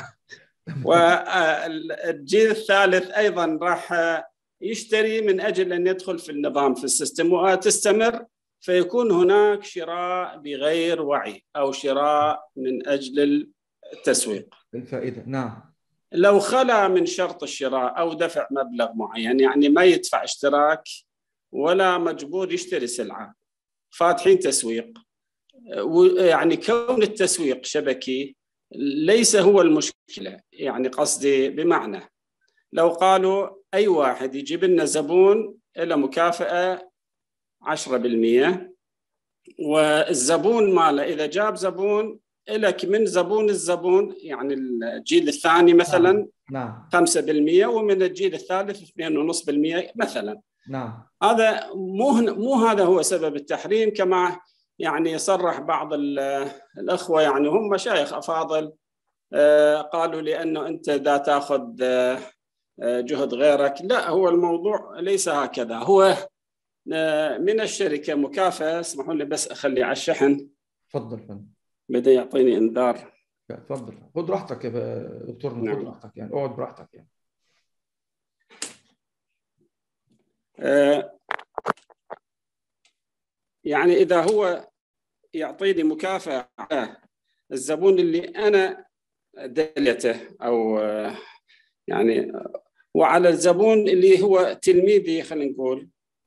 Speaker 2: والجيل الثالث أيضاً راح يشتري من أجل أن يدخل في النظام في السيستم وتستمر، فيكون هناك شراء بغير وعي أو شراء من أجل التسويق
Speaker 1: الفائدة. نعم.
Speaker 2: لو خلا من شرط الشراء أو دفع مبلغ معين، يعني ما يدفع اشتراك ولا مجبور يشتري سلعة، فاتحين تسويق، يعني كون التسويق شبكي ليس هو المشكلة. يعني قصدي بمعنى لو قالوا أي واحد يجيب لنا زبون إلى مكافأة عشرة بالمئة، والزبون ماله إذا جاب زبون إلك من زبون الزبون، يعني الجيل الثاني مثلا
Speaker 1: نعم.
Speaker 2: خمسة بالمئة ومن الجيل الثالث اثنين ونص بالمئة مثلا.
Speaker 1: نعم.
Speaker 2: هذا مو مو هذا هو سبب التحريم، كما يعني صرح بعض الأخوة، يعني هم مشايخ أفاضل، قالوا لأنه أنت دا تأخذ جهد غيرك. لا، هو الموضوع ليس هكذا. هو من الشركة مكافأة. اسمحوا لي بس أخلي على الشحن.
Speaker 1: تفضل فندم.
Speaker 2: بدأ يعطيني إنذار.
Speaker 1: تفضل، خذ راحتك يا دكتورنا.
Speaker 2: نعم.
Speaker 1: خذ راحتك، يعني اقعد براحتك يعني.
Speaker 2: آه يعني إذا هو يعطيني مكافأة على الزبون اللي أنا دلته، أو آه يعني وعلى الزبون اللي هو تلميذي، خلينا نقول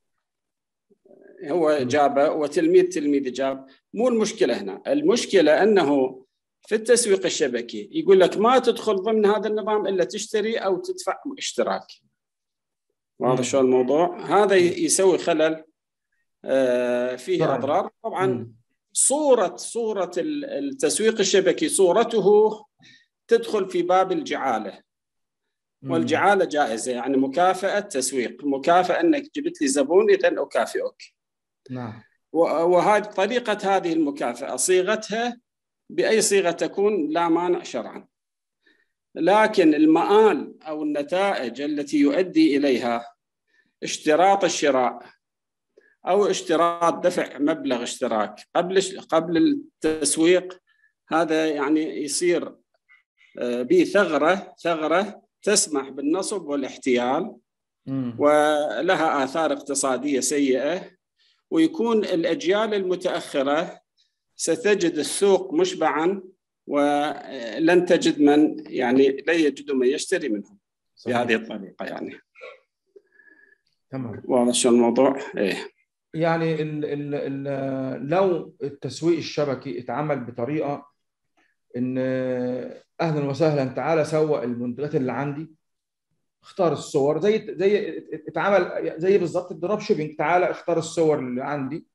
Speaker 2: هو جابه وتلميذ تلميذ جاب، مو المشكلة هنا. المشكلة أنه في التسويق الشبكي يقول لك ما تدخل ضمن هذا النظام إلا تشتري أو تدفع اشتراك. واضح شو الموضوع؟ هذا يسوي خلل فيه
Speaker 1: طبعا.
Speaker 2: أضرار. طبعا
Speaker 1: مم.
Speaker 2: صورة صورة التسويق الشبكي صورته تدخل في باب الجعالة، والجعالة جائزة، يعني مكافأة تسويق، مكافأة أنك جبت لي زبون إذن أكافئك.
Speaker 1: نعم.
Speaker 2: وهذه طريقة هذه المكافأة صيغتها بأي صيغة تكون لا مانع شرعا، لكن المآل أو النتائج التي يؤدي إليها اشتراط الشراء أو اشتراط دفع مبلغ اشتراك قبل قبل التسويق، هذا يعني يصير به ثغرة ثغرة تسمح بالنصب والاحتيال،
Speaker 1: مم.
Speaker 2: ولها آثار اقتصادية سيئة، ويكون الأجيال المتأخرة ستجد السوق مشبعا ولن تجد من يعني لا يجد من يشتري منهم بهذه الطريقة. يعني
Speaker 1: تمام.
Speaker 2: واضح شو الموضوع؟ إيه.
Speaker 1: يعني ال ال ال لو التسويق الشبكي اتعمل بطريقة ان اهلا وسهلا تعالى سوق المنتجات اللي عندي، اختار الصور زي زي اتعمل زي بالظبط الدروب شيبينج، تعالى اختار الصور اللي عندي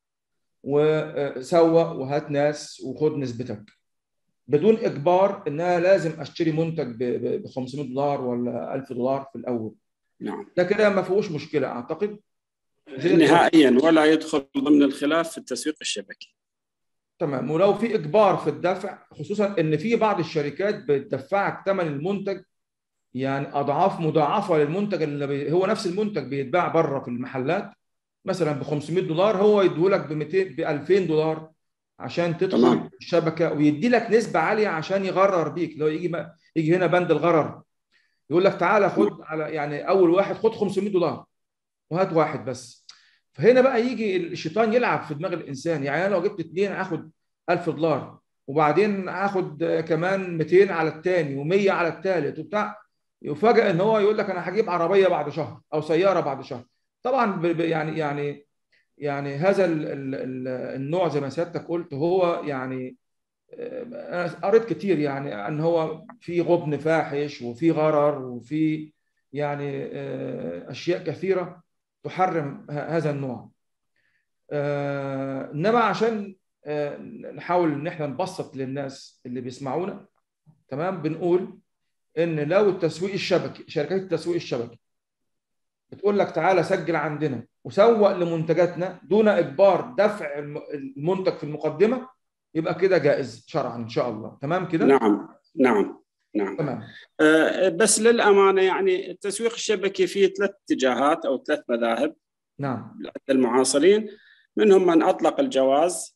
Speaker 1: وسوق وهات ناس وخد نسبتك، بدون اجبار انها لازم اشتري منتج ب خمسمائة دولار ولا ألف دولار في الاول.
Speaker 2: نعم.
Speaker 1: ده كده ما فيهوش مشكله اعتقد
Speaker 2: نهائيا، ولا يدخل ضمن الخلاف في التسويق الشبكي.
Speaker 1: تمام. ولو في اجبار في الدفع، خصوصا ان في بعض الشركات بتدفعك ثمن المنتج يعني اضعاف مضاعفه للمنتج اللي بي... هو نفس المنتج بيتباع بره في المحلات مثلا ب خمسمائة دولار، هو يديهولك ب مئتين ب ألفين دولار عشان تدخل
Speaker 2: تمام.
Speaker 1: الشبكه، ويدي لك نسبه عاليه عشان يغرر بيك. لو يجي ما... يجي هنا بند الغرر، يقول لك تعالى خد على يعني اول واحد خد خمسمائة دولار وهات واحد بس. فهنا بقى يجي الشيطان يلعب في دماغ الانسان، يعني انا لو جبت اثنين هاخد ألف دولار، وبعدين هاخد كمان مئتين على الثاني ومية على الثالث وبتاع، يفاجئ ان هو يقول لك انا هجيب عربيه بعد شهر او سياره بعد شهر. طبعا ب- ب- يعني يعني يعني هذا ال- ال- ال- النوع زي ما سيادتك قلت هو يعني آه، انا قريت كتير يعني ان هو في غبن فاحش وفي غرر وفي يعني آه، اشياء كثيره تحرم ه- هذا النوع. آه، انما عشان آه، نحاول ان احنا نبسط للناس اللي بيسمعونا، تمام، بنقول ان لو التسويق الشبكي، شركات التسويق الشبكي بتقول لك تعالى سجل عندنا وسوق لمنتجاتنا دون اجبار دفع الم- المنتج في المقدمه، يبقى كده جائز شرعا ان شاء الله. تمام كده؟
Speaker 2: نعم نعم نعم.
Speaker 1: تمام.
Speaker 2: آه، بس للأمانة يعني التسويق الشبكي فيه ثلاث اتجاهات أو ثلاث مذاهب
Speaker 1: نعم.
Speaker 2: لدى المعاصرين. منهم من أطلق الجواز،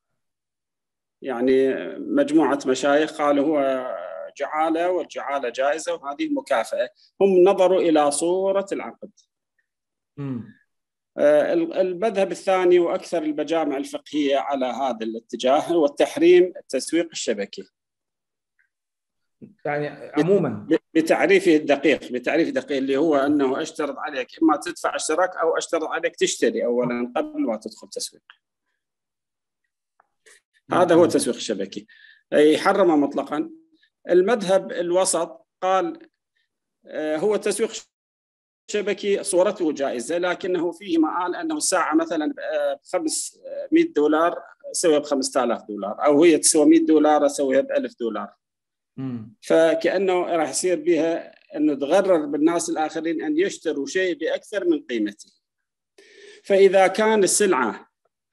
Speaker 2: يعني مجموعة مشايخ قالوا هو جعالة والجعالة جائزة وهذه مكافأة. هم نظروا إلى صورة العقد.
Speaker 1: امم.
Speaker 2: آه، المذهب الثاني وأكثر المجامع الفقهية على هذا الاتجاه هو التحريم التسويق الشبكي
Speaker 1: يعني عموما.
Speaker 2: بتعريفه الدقيق، بتعريف دقيق اللي هو أنه أشترط عليك إما تدفع اشتراك أو أشترط عليك تشتري أولا قبل ما تدخل تسويق. هذا هو التسويق الشبكي، يحرم مطلقا. المذهب الوسط قال هو التسويق الشبكي صورته جائزة، لكنه فيه مآل أنه الساعة مثلا ب خمسمئة دولار سويها ب خمسة آلاف دولار، أو هي تسوى مئة دولار أسويها ب ألف دولار.
Speaker 1: مم.
Speaker 2: فكأنه راح يصير بها أنه تغرر بالناس الآخرين أن يشتروا شيء بأكثر من قيمته. فإذا كان السلعة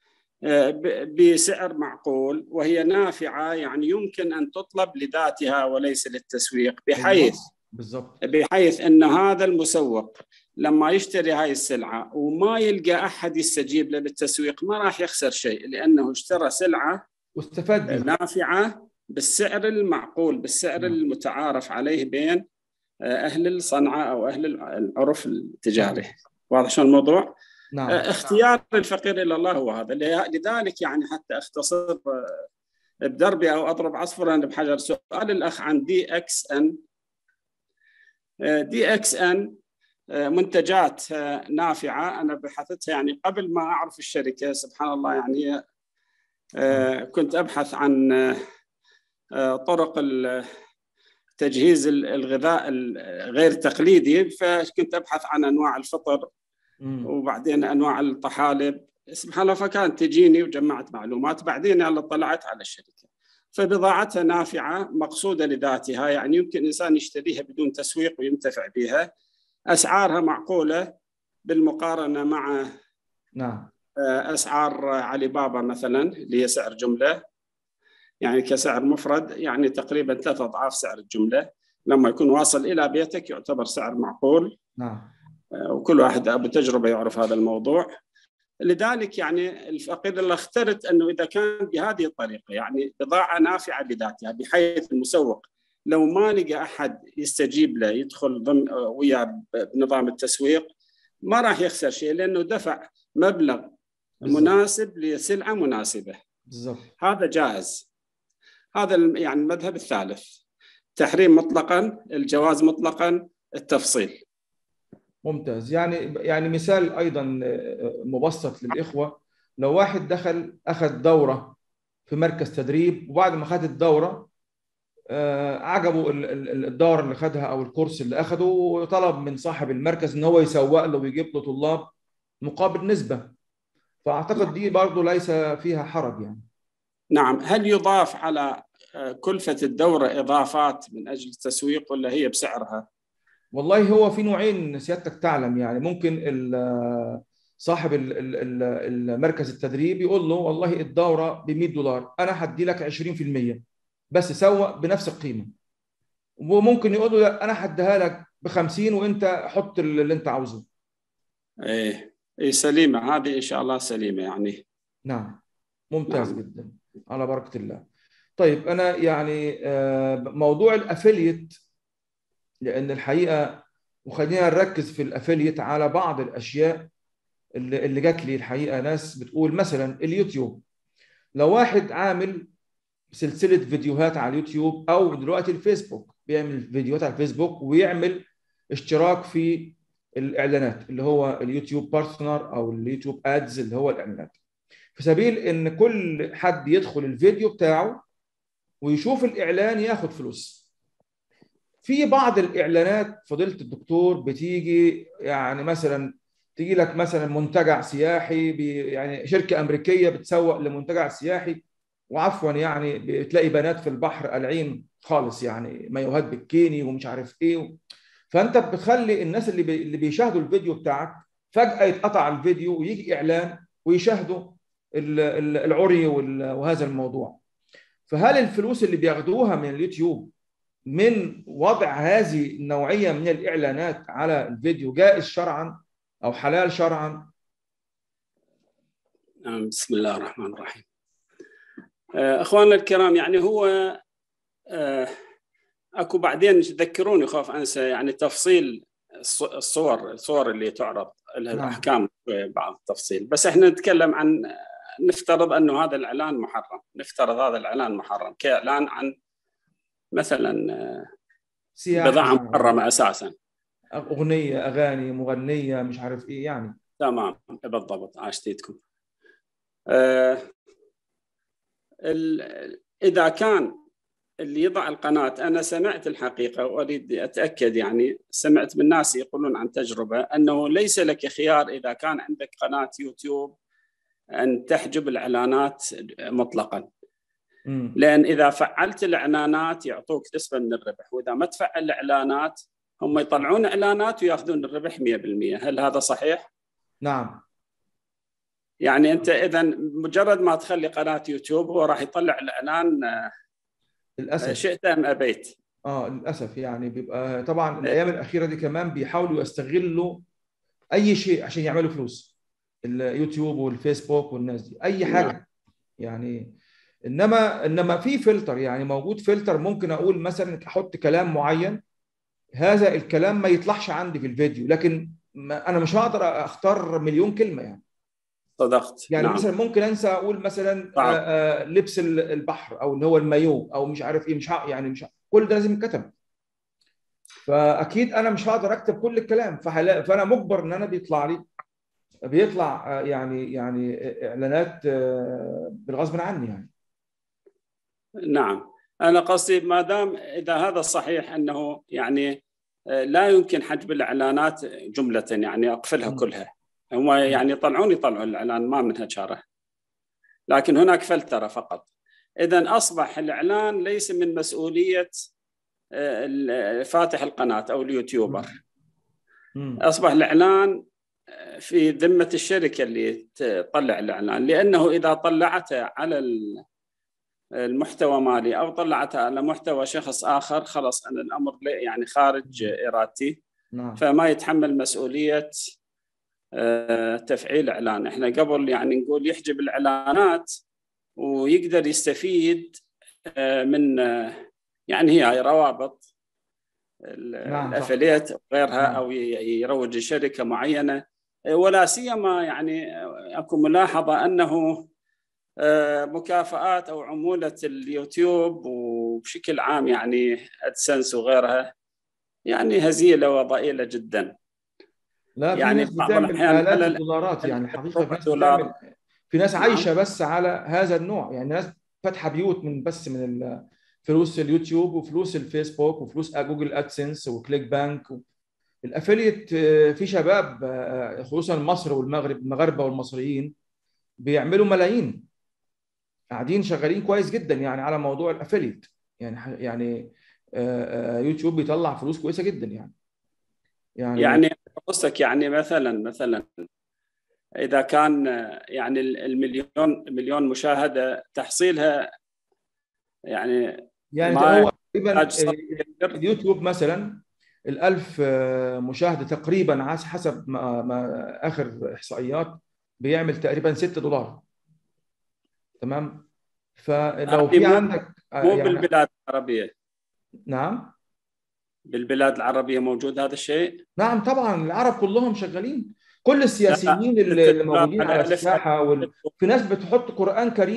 Speaker 2: بسعر معقول وهي نافعة، يعني يمكن أن تطلب لذاتها وليس للتسويق، بحيث
Speaker 1: بالضبط
Speaker 2: بحيث أن هذا المسوق لما يشتري هاي السلعة وما يلقى أحد يستجيب له للتسويق ما راح يخسر شيء، لأنه اشترى سلعة
Speaker 1: واستفاد بها
Speaker 2: نافعة بالسعر المعقول، بالسعر المتعارف عليه بين أهل الصنعة أو أهل العرف التجاري. واضح شو الموضوع؟
Speaker 1: نعم.
Speaker 2: اختيار الفقير إلى الله هو هذا. لذلك يعني حتى أختصر بدربي أو أضرب عصفورا بحجر، سؤال الأخ عن دي إكس إن. دي إكس إن منتجات نافعة، أنا بحثتها يعني قبل ما أعرف الشركة، سبحان الله يعني كنت أبحث عن طرق تجهيز الغذاء الغير تقليدي، فكنت أبحث عن أنواع الفطر وبعدين أنواع الطحالب، سبحان الله، فكانت تجيني وجمعت معلومات. بعدين أنا طلعت على الشركة، فبضاعتها نافعة مقصودة لذاتها، يعني يمكن إنسان يشتريها بدون تسويق وينتفع بها. أسعارها معقولة بالمقارنة مع
Speaker 1: نعم
Speaker 2: أسعار علي بابا مثلا اللي هي سعر جملة، يعني كسعر مفرد يعني تقريبا ثلاثة أضعاف سعر الجملة. لما يكون واصل إلى بيتك يعتبر سعر معقول.
Speaker 1: نعم.
Speaker 2: وكل واحد أبو تجربة يعرف هذا الموضوع. لذلك يعني الفقير اللي اخترت أنه إذا كان بهذه الطريقة، يعني بضاعة نافعة بذاتها، بحيث المسوق لو ما لقى أحد يستجيب له يدخل ضمن وياه بنظام التسويق ما راح يخسر شيء، لأنه دفع مبلغ بالزبط. مناسب لسلعة مناسبة.
Speaker 1: بالضبط.
Speaker 2: هذا جائز. هذا يعني المذهب الثالث، تحريم مطلقا، الجواز مطلقا، التفصيل.
Speaker 1: ممتاز. يعني يعني مثال ايضا مبسط للاخوه، لو واحد دخل اخذ دوره في مركز تدريب، وبعد ما خد الدوره آه، عجبه الدوره اللي خدها او الكورس اللي اخده، وطلب من صاحب المركز ان هو يسوق له ويجيب له طلاب مقابل نسبه، فاعتقد دي برضه ليس فيها حرج يعني.
Speaker 2: نعم. هل يضاف على كلفة الدورة إضافات من أجل التسويق ولا هي بسعرها؟
Speaker 1: والله هو في نوعين سيادتك تعلم، يعني ممكن صاحب المركز التدريب يقول له والله الدورة ب مئة دولار، أنا هدي لك عشرين في المئة بس سوق بنفس القيمة. وممكن يقول له لا أنا هديها لك ب خمسين وأنت حط اللي أنت عاوزه.
Speaker 2: إيه إيه سليمة هذه إن شاء الله سليمة يعني.
Speaker 1: نعم ممتاز.
Speaker 2: نعم.
Speaker 1: جدا على بركة الله. طيب أنا يعني موضوع الأفيليت، لأن الحقيقة وخلينا نركز في الأفيليت على بعض الأشياء اللي, اللي جات لي الحقيقة. ناس بتقول مثلا اليوتيوب، لو واحد عامل سلسله فيديوهات على اليوتيوب، او دلوقتي الفيسبوك بيعمل فيديوهات على الفيسبوك ويعمل اشتراك في الاعلانات اللي هو اليوتيوب بارتنر او اليوتيوب ادز اللي هو الاعلانات، في سبيل ان كل حد يدخل الفيديو بتاعه ويشوف الاعلان ياخد فلوس. في بعض الاعلانات فضيله الدكتور بتيجي يعني مثلا تيجي لك مثلا منتجع سياحي، يعني شركه امريكيه بتسوق لمنتجع سياحي، وعفوا يعني بتلاقي بنات في البحر قالعين خالص، يعني مايوهات بالكيني ومش عارف ايه. فانت بتخلي الناس اللي بي اللي بيشاهدوا الفيديو بتاعك فجاه يتقطع الفيديو ويجي اعلان ويشاهدوا العري وهذا الموضوع. فهل الفلوس اللي بياخدوها من اليوتيوب من وضع هذه النوعيه من الاعلانات على الفيديو جائز شرعا او حلال شرعا؟
Speaker 2: نعم، بسم الله الرحمن الرحيم. اخواننا الكرام، يعني هو اكو بعدين تذكروني خاف انسى يعني تفصيل الصور الصور اللي تعرض لها الاحكام بعض التفصيل، بس احنا نتكلم عن نفترض انه هذا الاعلان محرم، نفترض هذا الاعلان محرم كاعلان عن مثلا بضاعه محرمه اساسا،
Speaker 1: اغنيه اغاني مغنيه مش عارف ايه يعني.
Speaker 2: تمام بالضبط، عاشتيتكم. آه اذا كان اللي يضع القناة، أنا سمعت الحقيقة وأريد أتأكد، يعني سمعت من ناس يقولون عن تجربة أنه ليس لك خيار إذا كان عندك قناة يوتيوب أن تحجب الإعلانات مطلقا،
Speaker 1: م.
Speaker 2: لأن إذا فعلت الإعلانات يعطوك نسبة من الربح، وإذا ما تفعل الإعلانات هم يطلعون إعلانات ويأخذون الربح مئة بالمئة. هل هذا صحيح؟
Speaker 1: نعم.
Speaker 2: يعني أنت إذا مجرد ما تخلي قناة يوتيوب هو راح يطلع الإعلان
Speaker 1: للأسف،
Speaker 2: شئت أم أبيت.
Speaker 1: اه للاسف يعني بيبقى طبعا الايام الاخيره دي كمان بيحاولوا يستغلوا اي شيء عشان يعملوا فلوس، اليوتيوب والفيسبوك والناس دي اي حاجه يعني. انما انما في فلتر، يعني موجود فلتر، ممكن اقول مثلا احط كلام معين، هذا الكلام ما يطلعش عندي في الفيديو، لكن ما انا مش هقدر اختار مليون كلمه يعني.
Speaker 2: صدقت.
Speaker 1: يعني
Speaker 2: نعم.
Speaker 1: مثلا ممكن انسى اقول مثلا آآ آآ لبس البحر او اللي هو المايو او مش عارف ايه، مش يعني مش كل ده لازم يتكتب، فاكيد انا مش هقدر اكتب كل الكلام، فانا مجبر ان انا بيطلع لي بيطلع يعني يعني اعلانات بالغصب عني يعني.
Speaker 2: نعم، انا قصدي ما دام اذا هذا صحيح انه يعني لا يمكن حجب الاعلانات جمله، يعني اقفلها كلها، هم يعني يطلعون يطلعوا الاعلان ما منها شاره، لكن هناك فلتره فقط. اذا اصبح الاعلان ليس من مسؤوليه فاتح القناه او اليوتيوبر، اصبح الاعلان في ذمه الشركه اللي تطلع الاعلان، لانه اذا طلعته على المحتوى مالي او طلعتها على محتوى شخص اخر خلاص انا الامر يعني خارج ارادتي،
Speaker 1: نعم.
Speaker 2: فما يتحمل مسؤوليه تفعيل اعلان. احنا قبل يعني نقول يحجب الاعلانات ويقدر يستفيد من يعني هي روابط الافليت وغيرها، او يروج لشركه معينه، ولا سيما يعني اكو ملاحظه انه مكافآت أو عمولة اليوتيوب وبشكل عام يعني أدسنس وغيرها يعني هزيلة وضئيلة جدا.
Speaker 1: لا، في
Speaker 2: يعني
Speaker 1: ناس بتعمل آلاف الدولارات يعني حقيقة، في ناس بتعمل، في ناس عايشة بس على هذا النوع، يعني ناس فاتحة بيوت من بس من فلوس اليوتيوب وفلوس الفيسبوك وفلوس جوجل أدسنس وكليك بانك الافيليت. في شباب خصوصا مصر والمغرب، المغاربة والمصريين بيعملوا ملايين قاعدين شغالين كويس جدا يعني على موضوع الافيليت، يعني يعني يوتيوب بيطلع فلوس كويسه جدا يعني.
Speaker 2: يعني يعني قصدك يعني مثلا مثلا اذا كان يعني المليون مليون مشاهده تحصيلها يعني
Speaker 1: يعني هو تقريبا اليوتيوب مثلا الألف مشاهده تقريبا حسب ما, ما اخر احصائيات بيعمل تقريبا ستة دولار. تمام. فلو في عندك
Speaker 2: مو يعني بالبلاد العربيه.
Speaker 1: نعم،
Speaker 2: بالبلاد العربيه موجود هذا الشيء.
Speaker 1: نعم طبعا، العرب كلهم شغالين، كل السياسيين اللي موجودين على الساحه وال... في ناس بتحط قرآن كريم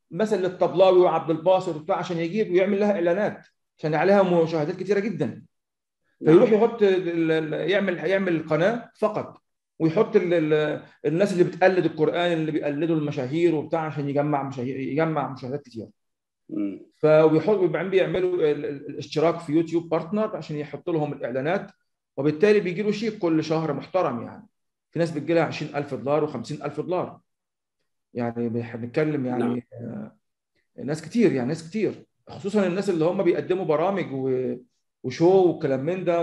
Speaker 1: مثل للطبلاوي وعبد الباسط وبتاع عشان يجيب ويعمل لها اعلانات عشان عليها مشاهدات كتيره جدا. فيروح يحط يعمل يعمل القناه فقط، ويحط ال ال الناس اللي بتقلد القران اللي بيقلدوا المشاهير وبتاع عشان يجمع مشاهير يجمع مشاهدات كتير. فبيحط بيعملوا الاشتراك في يوتيوب بارتنر عشان يحط لهم الاعلانات، وبالتالي بيجي له شيك كل شهر محترم. يعني في ناس بتجي لها عشرين ألف دولار و50 ألف دولار. يعني بنتكلم يعني نعم. ناس كتير، يعني ناس كتير، خصوصا الناس اللي هم بيقدموا برامج وشو وكلام من ده،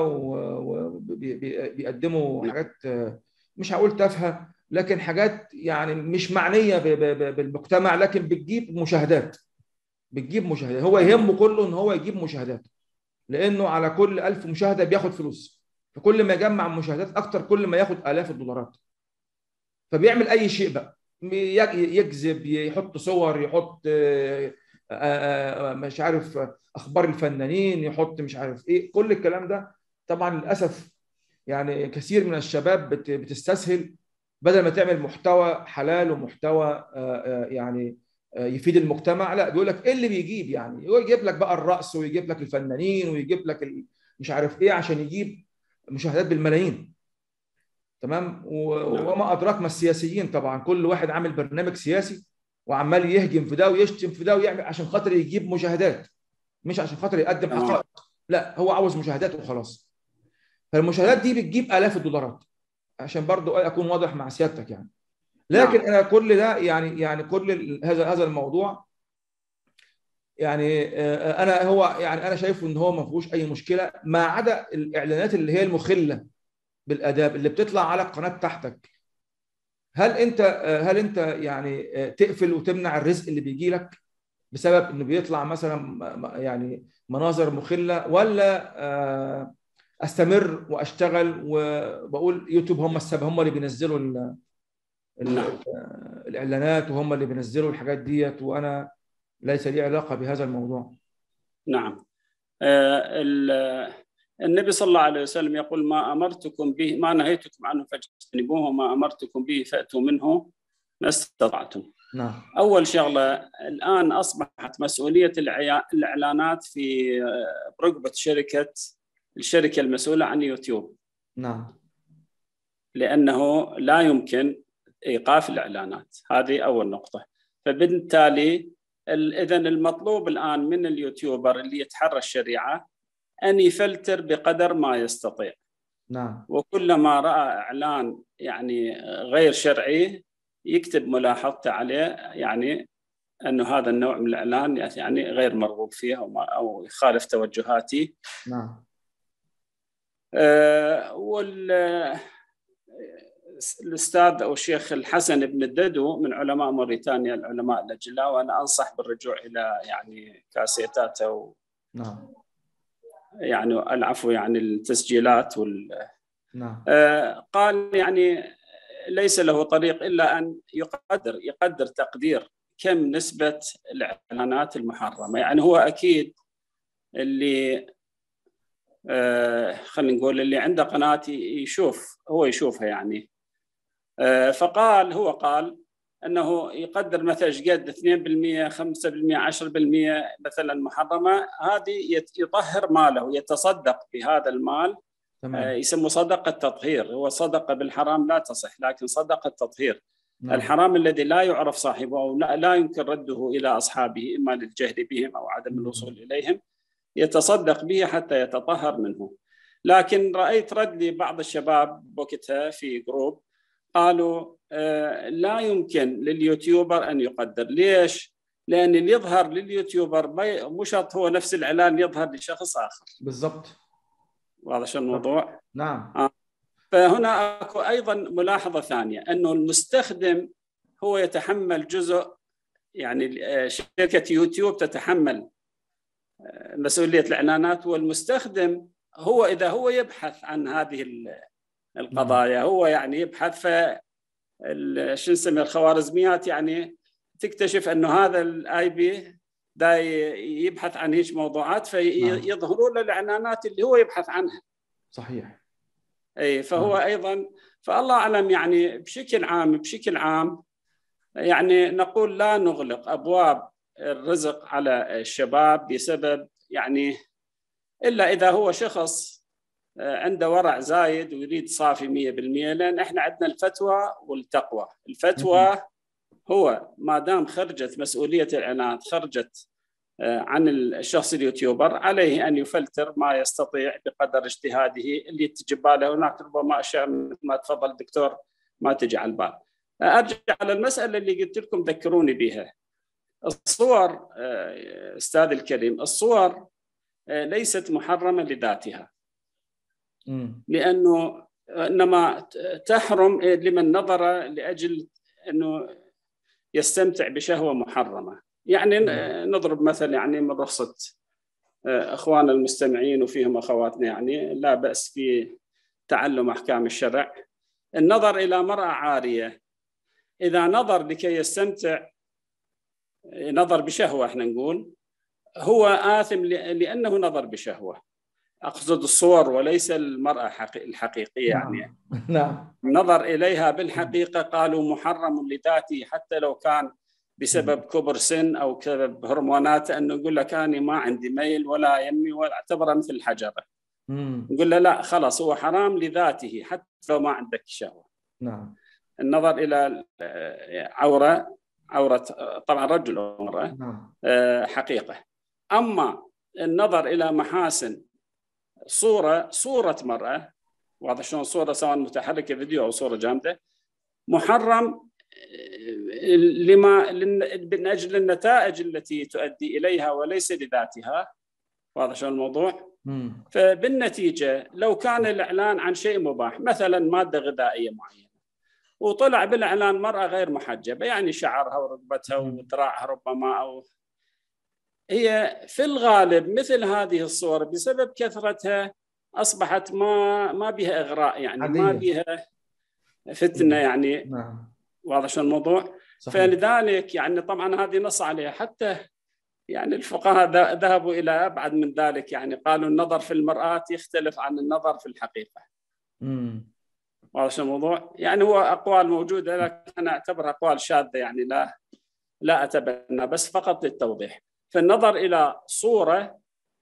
Speaker 1: وبيقدموا حاجات مش هقول تافهه، لكن حاجات يعني مش معنيه بالمجتمع، لكن بتجيب مشاهدات بتجيب مشاهدات. هو يهمه كله ان هو يجيب مشاهدات، لانه على كل ألف مشاهده بياخد فلوس، فكل ما يجمع مشاهدات اكتر كل ما ياخد آلاف الدولارات. فبيعمل اي شيء بقى، يكذب، يحط صور، يحط مش عارف اخبار الفنانين، يحط مش عارف ايه، كل الكلام ده. طبعا للاسف يعني كثير من الشباب بتستسهل، بدل ما تعمل محتوى حلال ومحتوى يعني يفيد المجتمع، لا بيقول لك ايه اللي بيجيب، يعني يجيب لك بقى الرقص ويجيب لك الفنانين ويجيب لك مش عارف ايه عشان يجيب مشاهدات بالملايين. تمام. وما ادراك ما السياسيين، طبعا كل واحد عامل برنامج سياسي وعمال يهجم في ده ويشتم في ده ويعمل عشان خاطر يجيب مشاهدات، مش عشان خاطر يقدم حقائق، لا هو عاوز مشاهدات وخلاص. فالمشاهدات دي بتجيب آلاف الدولارات، عشان برضو اكون واضح مع سيادتك يعني. لكن انا كل ده يعني يعني كل هذا هذا الموضوع يعني انا هو يعني انا شايفه ان هو ما فيهوش اي مشكله، ما عدا الاعلانات اللي هي المخله بالاداب اللي بتطلع على القناه بتاعتك. هل انت هل انت يعني تقفل وتمنع الرزق اللي بيجي لك بسبب انه بيطلع مثلا يعني مناظر مخله، ولا استمر واشتغل وبقول يوتيوب هم السبب، هم اللي بينزلوا ال ال
Speaker 2: نعم.
Speaker 1: الاعلانات وهم اللي بينزلوا الحاجات ديت، وانا ليس لي علاقه بهذا الموضوع؟
Speaker 2: نعم. آه النبي صلى الله عليه وسلم يقول: ما أمرتكم به ما نهيتكم عنه فاجتنبوه، وما أمرتكم به فأتوا منه ما استطعتم.
Speaker 1: نعم.
Speaker 2: أول شغلة، الآن أصبحت مسؤولية الإعلانات في رقبة شركة الشركة المسؤولة عن يوتيوب.
Speaker 1: نعم.
Speaker 2: لأنه لا يمكن إيقاف الإعلانات، هذه أول نقطة. فبالتالي إذن المطلوب الآن من اليوتيوبر اللي يتحرى الشريعة أن يفلتر بقدر ما يستطيع.
Speaker 1: نعم.
Speaker 2: وكلما رأى إعلان يعني غير شرعي يكتب ملاحظته عليه، يعني أنه هذا النوع من الإعلان يعني غير مرغوب فيه أو يخالف توجهاتي.
Speaker 1: نعم.
Speaker 2: أه وال الأستاذ أو الشيخ الحسن بن الددو من علماء موريتانيا العلماء الأجلاء، وأنا أنصح بالرجوع إلى يعني كاسيتاته و
Speaker 1: نعم.
Speaker 2: يعني العفو يعني التسجيلات وال
Speaker 1: نعم.
Speaker 2: آه قال يعني ليس له طريق إلا أن يقدر يقدر تقدير كم نسبة الإعلانات المحرمة. يعني هو أكيد اللي آه خلينا نقول اللي عنده قناة يشوف هو يشوفها يعني. آه فقال هو قال أنه يقدر مثلا قد اثنين بالمئة خمسة بالمئة عشرة بالمئة مثلا محرمة، هذه يطهر ماله، يتصدق بهذا المال.
Speaker 1: تمام.
Speaker 2: يسمى صدقة تطهير. هو صدقة بالحرام لا تصح، لكن صدقة تطهير.
Speaker 1: نعم.
Speaker 2: الحرام الذي لا يعرف صاحبه أو لا يمكن رده إلى أصحابه إما للجهل بهم أو عدم الوصول إليهم، يتصدق به حتى يتطهر منه. لكن رأيت رد لي بعض الشباب وقتها في جروب قالوا آه لا يمكن لليوتيوبر أن يقدر. ليش؟ لأن اللي يظهر لليوتيوبر مو شرط هو نفس الإعلان يظهر لشخص آخر.
Speaker 1: بالضبط.
Speaker 2: واضح شو الموضوع؟
Speaker 1: نعم.
Speaker 2: آه. فهنا أكو أيضا ملاحظة ثانية، أنه المستخدم هو يتحمل جزء، يعني شركة يوتيوب تتحمل مسؤولية الإعلانات، والمستخدم هو إذا هو يبحث عن هذه القضايا هو يعني يبحث، ف شو نسمي الخوارزميات يعني تكتشف أنه هذا الآي بي دا يبحث عن هيك موضوعات فيظهروا له الإعلانات اللي هو يبحث عنها.
Speaker 1: صحيح.
Speaker 2: أي فهو أيضا فالله أعلم يعني بشكل عام بشكل عام يعني نقول لا نغلق أبواب الرزق على الشباب بسبب يعني، إلا إذا هو شخص عنده ورع زايد ويريد صافي مية بالمية، لأن إحنا عندنا الفتوى والتقوى. الفتوى هو ما دام خرجت مسؤولية الإعلان، خرجت عن الشخص اليوتيوبر، عليه أن يفلتر ما يستطيع بقدر اجتهاده. اللي تجي باله هناك ربما أشياء ما تفضل الدكتور ما تجي على البال. أرجع على المسألة اللي قلت لكم ذكروني بها. الصور أستاذ الكريم، الصور ليست محرمة لذاتها، لأنه إنما تحرم لمن نظر لأجل أنه يستمتع بشهوة محرمة. يعني نضرب مثل يعني من رخصة أخوان المستمعين وفيهم أخواتنا، يعني لا بأس في تعلم أحكام الشرع. النظر إلى مرأة عارية، إذا نظر لكي يستمتع، نظر بشهوة احنا نقول، هو آثم لأنه نظر بشهوة. أقصد الصور وليس المرأة الحقيقية. يعني
Speaker 1: نعم.
Speaker 2: النظر إليها بالحقيقة قالوا محرم لذاته، حتى لو كان بسبب كبر سن أو بسبب هرمونات، أنه يقول لك أنا ما عندي ميل ولا يمي ولا اعتبره مثل حجرة. نقول له لا خلاص هو حرام لذاته حتى لو ما عندك شهوة.
Speaker 1: نعم.
Speaker 2: النظر إلى عورة عورة طبعا رجل أو امرأة حقيقة. أما النظر إلى محاسن صورة صورة مرأة، واضح شلون، صورة سواء متحركة فيديو أو صورة جامدة، محرم لما من أجل النتائج التي تؤدي إليها وليس لذاتها. واضح شلون الموضوع؟
Speaker 1: مم.
Speaker 2: فبالنتيجة لو كان الإعلان عن شيء مباح، مثلا مادة غذائية معينة، وطلع بالإعلان مرأة غير محجبة، يعني شعرها وركبتها وذراعها ربما، أو هي في الغالب مثل هذه الصور بسبب كثرتها أصبحت ما ما بها إغراء، يعني
Speaker 1: عادية.
Speaker 2: ما بها فتنة يعني.
Speaker 1: نعم.
Speaker 2: واضح شو الموضوع؟ صحيح. فلذلك يعني طبعا هذه نص عليها، حتى يعني الفقهاء ذهبوا إلى أبعد من ذلك، يعني قالوا النظر في المرآة يختلف عن النظر في الحقيقة.
Speaker 1: امم
Speaker 2: واضح شو الموضوع؟ يعني هو أقوال موجودة، لكن أنا أعتبرها أقوال شاذة، يعني لا لا أتبنى، بس فقط للتوضيح. فالنظر إلى صورة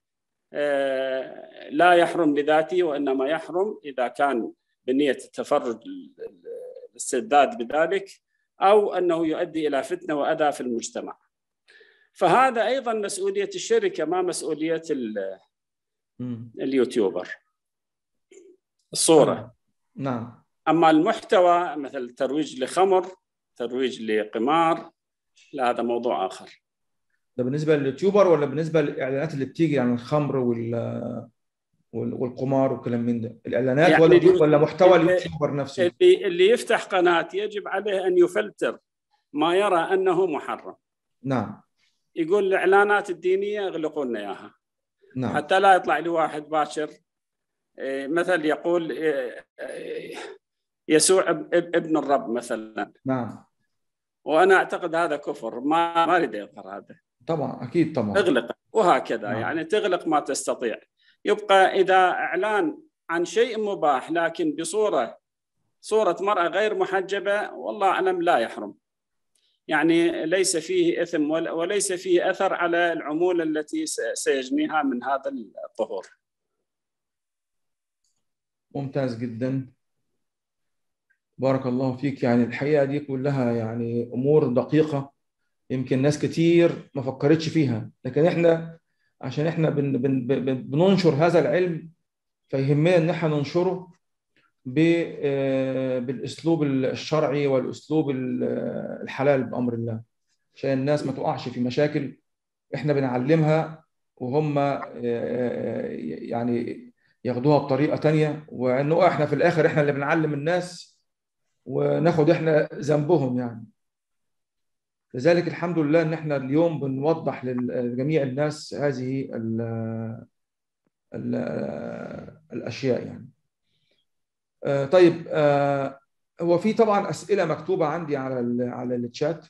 Speaker 2: لا يحرم لذاته، وإنما يحرم إذا كان بنية التفرج الاستعداد بذلك، أو أنه يؤدي إلى فتنة وأذى في المجتمع. فهذا أيضا مسؤولية الشركة، ما مسؤولية اليوتيوبر. الصورة.
Speaker 1: نعم.
Speaker 2: أما المحتوى مثل ترويج لخمر، ترويج لقمار، لا هذا موضوع آخر.
Speaker 1: ده بالنسبة لليوتيوبر ولا بالنسبة للإعلانات اللي بتيجي عن الخمر وال والقمار والكلام من ده؟ الإعلانات يعني ولا ولا محتوى اليوتيوبر نفسه؟
Speaker 2: اللي اللي يفتح قناة يجب عليه أن يفلتر ما يرى أنه محرم.
Speaker 1: نعم.
Speaker 2: يقول الإعلانات الدينية اغلقوا لنا إياها.
Speaker 1: نعم.
Speaker 2: حتى لا يطلع لي واحد باشر مثل يقول يسوع ابن الرب مثلا.
Speaker 1: نعم.
Speaker 2: وأنا أعتقد هذا كفر، ما ما أريد يظهر هذا.
Speaker 1: طبعا أكيد طبعا.
Speaker 2: اغلق وهكذا. نعم. يعني تغلق ما تستطيع. يبقى إذا إعلان عن شيء مباح لكن بصورة صورة مرأة غير محجبة، والله أعلم لا يحرم، يعني ليس فيه إثم وليس فيه أثر على العمولة التي سيجنيها من هذا الظهور.
Speaker 1: ممتاز جدا، بارك الله فيك. يعني الحقيقة دي كلها يعني أمور دقيقة يمكن ناس كتير ما فكرتش فيها، لكن إحنا عشان إحنا بن بن بن بننشر هذا العلم، فيهمنا إن إحنا ننشره بالأسلوب الشرعي والأسلوب الحلال بأمر الله، عشان الناس ما تقعش في مشاكل إحنا بنعلمها وهم يعني ياخدوها بطريقة تانية، وإنه إحنا في الآخر إحنا اللي بنعلم الناس وناخد إحنا ذنبهم يعني. لذلك الحمد لله إن إحنا اليوم بنوضح لجميع الناس هذه ال ال الأشياء يعني. طيب، هو في طبعا أسئلة مكتوبة عندي على على الشات،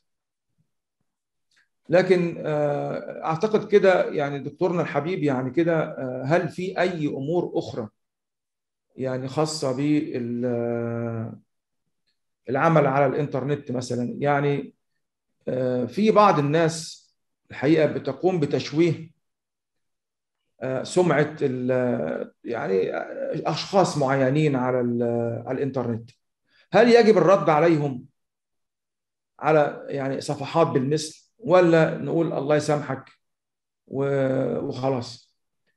Speaker 1: لكن أعتقد كده يعني دكتورنا الحبيب يعني كده، هل في أي أمور أخرى يعني خاصة بالعمل على الإنترنت مثلا؟ يعني في بعض الناس الحقيقة بتقوم بتشويه سمعة يعني أشخاص معينين على على الإنترنت. هل يجب الرد عليهم على يعني صفحات بالمثل، ولا نقول الله يسامحك وخلاص؟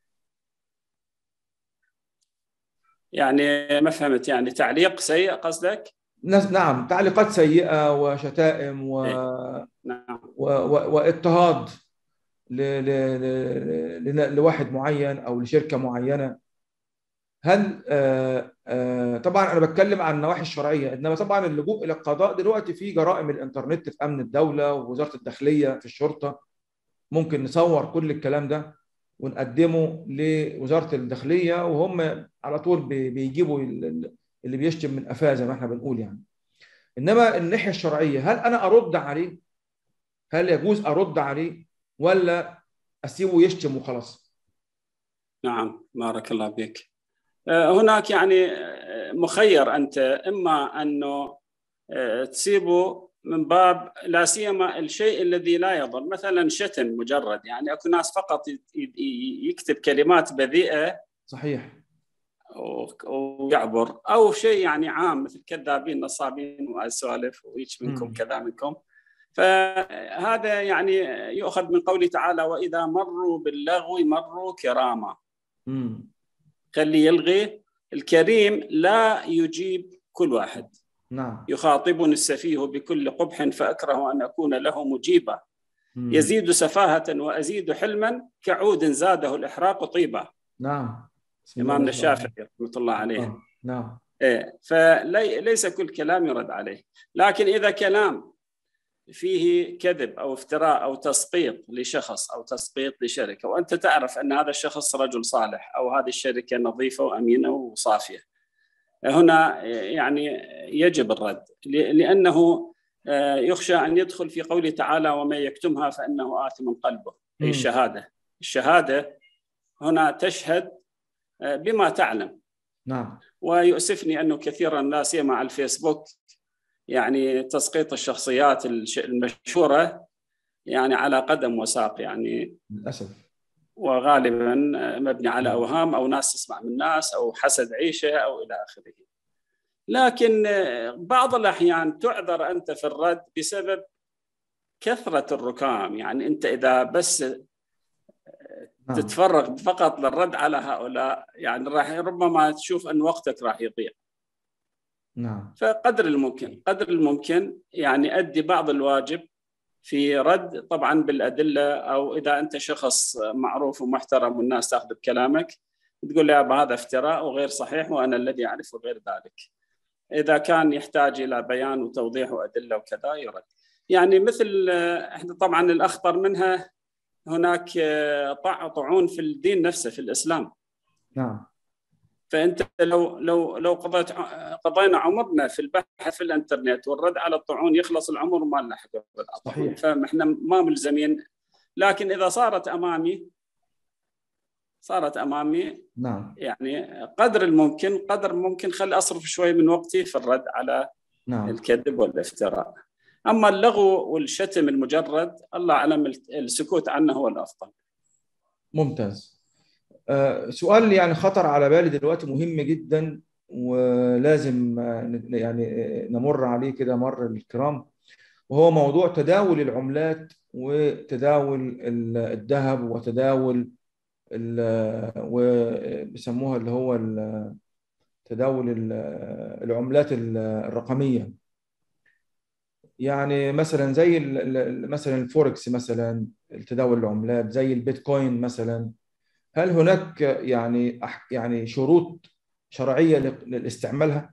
Speaker 2: يعني ما فهمت، يعني تعليق سيء قصدك؟
Speaker 1: نعم، تعليقات سيئة وشتائم و...
Speaker 2: إيه؟ نعم.
Speaker 1: و... و... واضطهاد ل... ل... ل... لواحد معين أو لشركة معينة. هل آه آه طبعا أنا بتكلم عن النواحي الشرعية، إنما طبعا اللجوء إلى القضاء دلوقتي في جرائم الإنترنت في أمن الدولة ووزارة الداخلية في الشرطة. ممكن نصور كل الكلام ده ونقدمه لوزارة الداخلية، وهم على طول بي- بيجيبوا اللي بيشتم من قفاه زي ما احنا بنقول يعني. انما الناحية الشرعية، هل انا ارد عليه؟ هل يجوز ارد عليه، ولا اسيبه يشتم وخلاص؟
Speaker 2: نعم، بارك الله بك. هناك يعني مخير أنت، إما أنه تسيبه من باب لا سيما الشيء الذي لا يضر، مثلا شتم مجرد، يعني اكو ناس فقط يكتب كلمات بذيئه
Speaker 1: صحيح.
Speaker 2: ويعبر، او شيء يعني عام مثل كذابين نصابين وسوالف وهيك منكم كذا منكم. فهذا يعني يؤخذ من قوله تعالى واذا مروا باللغو مروا كراما.
Speaker 1: مم.
Speaker 2: خلي يلغي الكريم، لا يجيب كل واحد.
Speaker 1: نعم.
Speaker 2: يخاطبني السفيه بكل قبح فأكره أن أكون له مجيبا.
Speaker 1: مم.
Speaker 2: يزيد سفاهة وأزيد حلما كعود زاده الإحراق طيبا.
Speaker 1: نعم.
Speaker 2: إمامنا الشافعي رحمة الله عليه.
Speaker 1: آه. نعم.
Speaker 2: إيه، فليس كل كلام يرد عليه، لكن إذا كلام فيه كذب أو افتراء أو تسقيط لشخص أو تسقيط لشركة، وأنت تعرف أن هذا الشخص رجل صالح أو هذه الشركة نظيفة وأمينة وصافية، هنا يعني يجب الرد، لأنه يخشى أن يدخل في قوله تعالى ومن يكتمها فإنه آثم قلبه. أي الشهادة. الشهادة هنا تشهد بما تعلم.
Speaker 1: نعم.
Speaker 2: ويؤسفني أنه كثيرا لا سيما على الفيسبوك يعني تسقيط الشخصيات المشهورة يعني على قدم وساق، يعني
Speaker 1: للأسف،
Speaker 2: وغالبا مبني على أوهام أو ناس تسمع من ناس أو حسد عيشة أو إلى آخره. لكن بعض الأحيان تعذر أنت في الرد بسبب كثرة الركام، يعني أنت إذا بس تتفرغ فقط للرد على هؤلاء يعني راح ربما تشوف أن وقتك راح يضيع.
Speaker 1: نعم.
Speaker 2: فقدر الممكن قدر الممكن يعني أدي بعض الواجب في رد، طبعا بالأدلة، أو إذا أنت شخص معروف ومحترم والناس تأخذ بكلامك تقول يا أبا هذا افتراء وغير صحيح وأنا الذي أعرف وغير ذلك. إذا كان يحتاج إلى بيان وتوضيح وأدلة وكذا يرد. يعني مثل إحنا طبعا الأخطر منها هناك طعون في الدين نفسه في الإسلام.
Speaker 1: نعم.
Speaker 2: فأنت لو لو لو قضيت قضينا عمرنا في البحث في الإنترنت والرد على الطعون يخلص العمر ما نلحق الرد على الطعون، فإحنا ما ملزمين. لكن إذا صارت أمامي صارت أمامي
Speaker 1: نعم.
Speaker 2: يعني قدر الممكن قدر ممكن خلي أصرف شوي من وقتي في الرد على
Speaker 1: نعم.
Speaker 2: الكذب والافتراء. أما اللغو والشتم المجرد الله أعلم السكوت عنه هو الأفضل.
Speaker 1: ممتاز. آه سؤال يعني خطر على بالي دلوقتي مهم جدا، ولازم يعني نمر عليه كده مر الكرام، وهو موضوع تداول العملات وتداول الذهب وتداول وبيسموها اللي هو تداول العملات الرقمية. يعني مثلا زي مثلا الفوركس، مثلا تداول العملات زي البيتكوين مثلا. هل هناك يعني يعني شروط شرعية لاستعمالها؟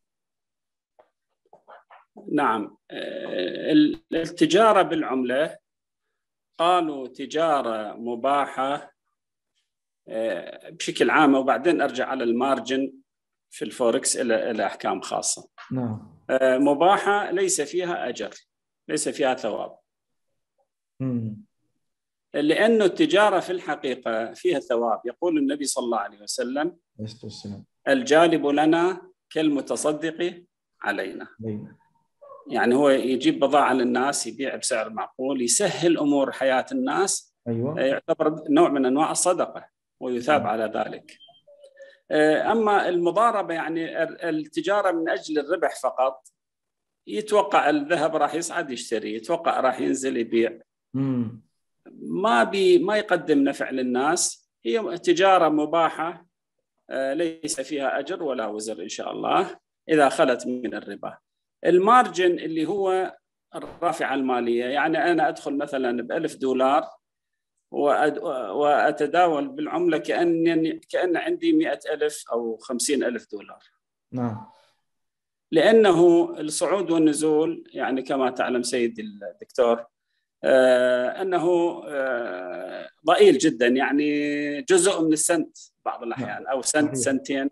Speaker 2: نعم، التجارة بالعملة قالوا تجارة مباحة بشكل عام، وبعدين أرجع على المارجن في الفوركس إلى إلى أحكام خاصة.
Speaker 1: نعم.
Speaker 2: مباحة ليس فيها أجر، ليس فيها ثواب.
Speaker 1: مم.
Speaker 2: لأنه التجارة في الحقيقة فيها ثواب. يقول النبي صلى الله عليه وسلم الجالب لنا كالمتصدق علينا. يعني هو يجيب بضاعة للناس، يبيع بسعر معقول، يسهل أمور حياة الناس،
Speaker 1: ايوه.
Speaker 2: يعتبر نوع من أنواع الصدقة ويثاب على ذلك. أما المضاربة يعني التجارة من أجل الربح فقط، يتوقع الذهب راح يصعد يشتري، يتوقع راح ينزل يبيع،
Speaker 1: امم
Speaker 2: ما بي ما يقدم نفع للناس. هي تجارة مباحة ليس فيها أجر ولا وزر إن شاء الله إذا خلت من الربا. المارجن اللي هو الرافعة المالية، يعني أنا أدخل مثلا بألف دولار وأتداول بالعملة كأن كأن عندي مئة ألف أو خمسين ألف دولار.
Speaker 1: نعم.
Speaker 2: لأنه الصعود والنزول يعني كما تعلم سيدي الدكتور أنه ضئيل جدا، يعني جزء من السنت بعض الأحيان أو سنت سنتين،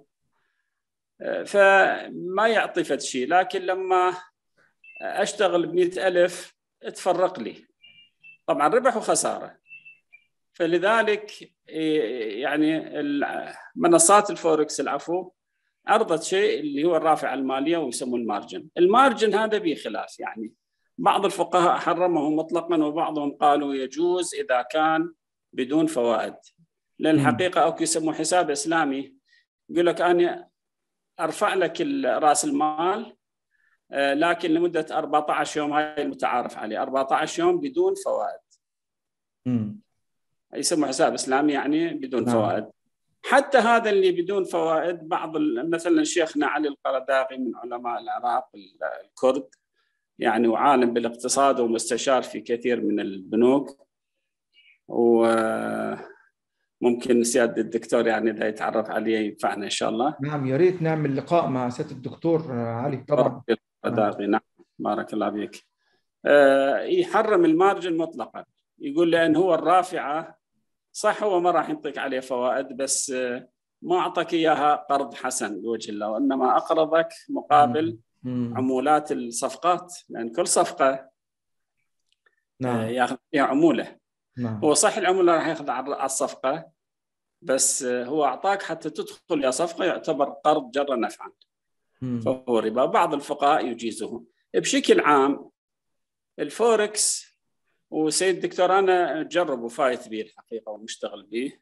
Speaker 2: فما يعطي فد شيء. لكن لما أشتغل بمئة ألف تفرق لي طبعا ربح وخسارة. فلذلك يعني منصات الفوركس العفو عرضت شيء اللي هو الرافعة المالية ويسموه المارجن. المارجن هذا به خلاف، يعني بعض الفقهاء حرمه مطلقا وبعضهم قالوا يجوز إذا كان بدون فوائد. لأن الحقيقة أو يسموه حساب إسلامي، يقول لك أنا أرفع لك رأس المال لكن لمدة أربعة عشر يوم، هاي المتعارف عليه أربعة عشر يوم بدون فوائد.
Speaker 1: امم
Speaker 2: يسموه حساب إسلامي يعني بدون
Speaker 1: نعم.
Speaker 2: فوائد. حتى هذا اللي بدون فوائد بعض مثلا شيخنا علي القرداغي من علماء العراق الكرد، يعني وعالم بالاقتصاد ومستشار في كثير من البنوك، وممكن سيادة الدكتور يعني إذا يتعرف عليه ينفعنا إن شاء الله.
Speaker 1: نعم، يا ريت نعمل لقاء مع سيادة الدكتور علي طبعا.
Speaker 2: القرداغي نعم بارك الله بك. يحرم المارجن مطلقا، يقول لأن هو الرافعة صح، هو ما راح ينطيك عليه فوائد بس ما أعطاك إياها قرض حسن بوجه الله، وإنما أقرضك مقابل
Speaker 1: مم.
Speaker 2: عمولات الصفقات، لأن كل صفقة
Speaker 1: نعم.
Speaker 2: ياخذ فيها عمولة.
Speaker 1: نعم.
Speaker 2: هو صح العمولة راح ياخذ على الصفقة، بس هو أعطاك حتى تدخل يا صفقة يعتبر قرض جر نفعا، فهو ربا. بعض الفقهاء يجيزه. بشكل عام الفوركس وسيد الدكتور أنا جرب وفايت به الحقيقة ومشتغل به،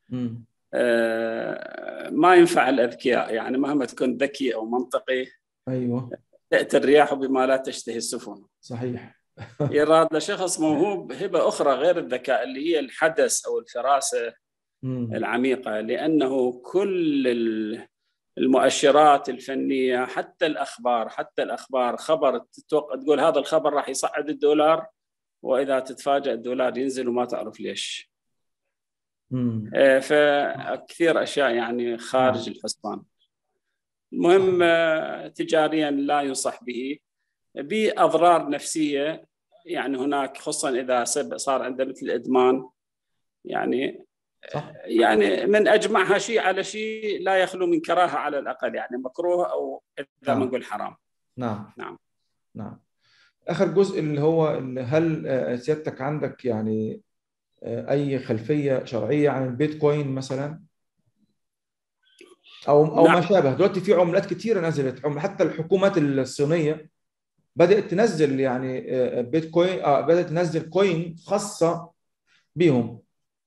Speaker 2: آه ما ينفع الأذكياء، يعني مهما تكون ذكي أو منطقي
Speaker 1: أيوة
Speaker 2: تأتي الرياح بما لا تشتهي السفن.
Speaker 1: صحيح.
Speaker 2: يراد لشخص موهوب هبة أخرى غير الذكاء اللي هي الحدس أو الفراسة مم. العميقة، لأنه كل المؤشرات الفنية حتى الأخبار حتى الأخبار خبر تتوقع تقول هذا الخبر راح يصعد الدولار، وإذا تتفاجأ الدولار ينزل وما تعرف ليش. مم. فكثير أشياء يعني خارج مم. الحسبان. المهم تجاريا لا ينصح به، بأضرار نفسية، يعني هناك خصوصا إذا صار عنده مثل إدمان، يعني صح. يعني من أجمعها شيء على شيء لا يخلو من كراهة على الأقل، يعني مكروه أو إذا نعم. ما نقول حرام.
Speaker 1: نعم
Speaker 2: نعم
Speaker 1: نعم. آخر جزء اللي هو هل سيادتك عندك يعني أي خلفية شرعية عن البيتكوين مثلا أو أو نعم. ما شابه؟ دلوقتي في عملات كتيرة نزلت، حتى الحكومات الصينية بدأت تنزل يعني بيتكوين، آه بدأت تنزل كوين خاصة بهم.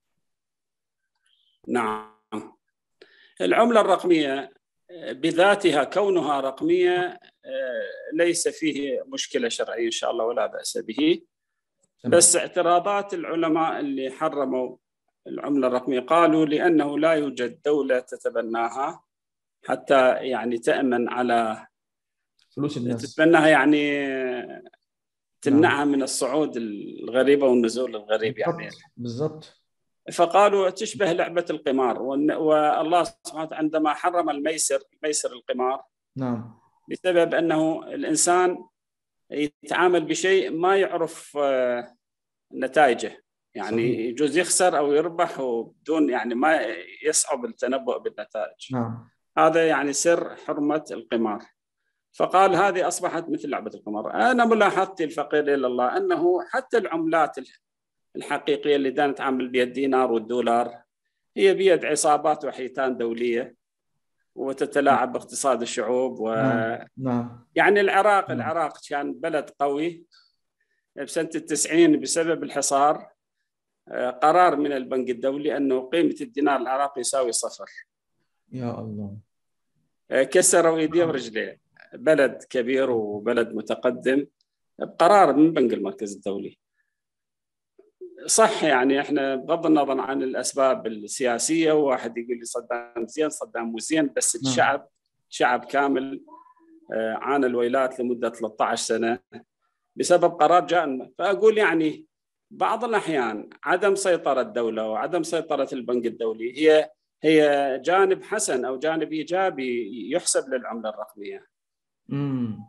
Speaker 2: نعم. العملة الرقمية بذاتها كونها رقمية ليس فيه مشكلة شرعية إن شاء الله ولا بأس به، بس اعتراضات العلماء اللي حرموا العملة الرقمية قالوا لأنه لا يوجد دولة تتبناها حتى يعني تأمن على
Speaker 1: فلوس الناس،
Speaker 2: تتبناها يعني تمنعها نعم. من الصعود الغريبة والنزول الغريب يعني
Speaker 1: بالضبط.
Speaker 2: فقالوا تشبه لعبة القمار، والله سبحانه وتعالى عندما حرم الميسر ميسر القمار
Speaker 1: نعم
Speaker 2: بسبب أنه الإنسان يتعامل بشيء ما يعرف نتائجه، يعني صحيح. يجوز يخسر أو يربح وبدون يعني ما يصعب التنبؤ بالنتائج.
Speaker 1: نعم.
Speaker 2: هذا يعني سر حرمة القمار. فقال هذه أصبحت مثل لعبة القمار. أنا ملاحظتي الفقير إلى الله أنه حتى العملات الحقيقية اللي دا نتعامل بها الدينار والدولار هي بيد عصابات وحيتان دولية، وتتلاعب باقتصاد الشعوب. و
Speaker 1: نعم نعم
Speaker 2: يعني العراق
Speaker 1: نعم.
Speaker 2: العراق كان بلد قوي بسنة التسعين بسبب الحصار. قرار من البنك الدولي أنه قيمة الدينار العراقي يساوي صفر.
Speaker 1: يا الله.
Speaker 2: كسروا ايديه ورجليه. بلد كبير وبلد متقدم بقرار من بنك المركز الدولي. صح، يعني احنا بغض النظر عن الاسباب السياسيه، وواحد يقول لي صدام زين صدام مو زين، بس الشعب شعب كامل عانى الويلات لمده ثلاثة عشر سنه بسبب قرار جاء. فاقول يعني بعض الاحيان عدم سيطره الدوله وعدم سيطره البنك الدولي هي هي جانب حسن او جانب ايجابي يحسب للعمله الرقميه.
Speaker 1: امم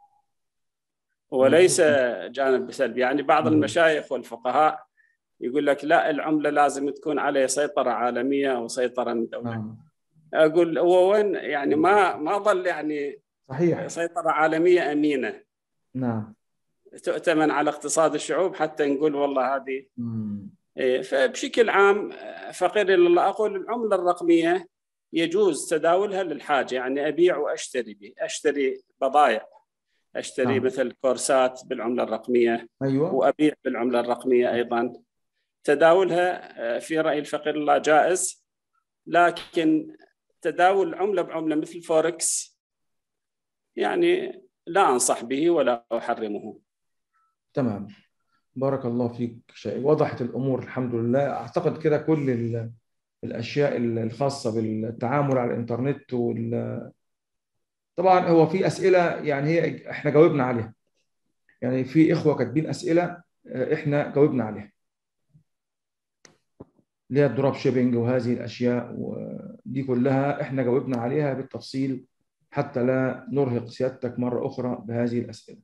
Speaker 2: وليس جانب سلبي. يعني بعض المشايخ والفقهاء يقول لك لا، العمله لازم تكون عليه سيطره عالميه او سيطره من دوله.
Speaker 1: نعم.
Speaker 2: اقول هو وين يعني ما ما ظل يعني
Speaker 1: صحيح.
Speaker 2: سيطره عالميه امينه
Speaker 1: نعم.
Speaker 2: تؤتمن على اقتصاد الشعوب حتى نقول والله هذه.
Speaker 1: مم.
Speaker 2: فبشكل عام فقير الى الله اقول العمله الرقميه يجوز تداولها للحاجه، يعني ابيع واشتري به، اشتري بضائع، اشتري
Speaker 1: نعم.
Speaker 2: مثل كورسات بالعمله الرقميه،
Speaker 1: ايوه.
Speaker 2: وابيع بالعمله الرقميه ايضا. تداولها في راي الفقير الله جائز، لكن تداول عمله بعمله مثل فوركس يعني لا انصح به ولا احرمه.
Speaker 1: تمام. بارك الله فيك شيء، وضحت الامور الحمد لله. اعتقد كده كل ال- الاشياء الخاصه بالتعامل على الانترنت وال... طبعا هو في اسئله يعني هي احنا جاوبنا عليها، يعني في اخوه كاتبين اسئله احنا جاوبنا عليها، اللي هي الدروب شيبينج وهذه الاشياء، ودي كلها احنا جاوبنا عليها بالتفصيل حتى لا نرهق سيادتك مره اخرى بهذه الاسئله.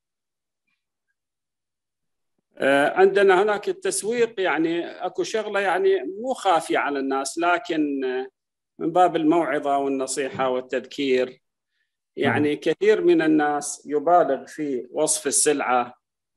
Speaker 2: عندنا هناك التسويق، يعني اكو شغله يعني مو خافيه على الناس، لكن من باب الموعظه والنصيحه والتذكير. يعني
Speaker 1: نعم.
Speaker 2: كثير من الناس يبالغ في وصف السلعه،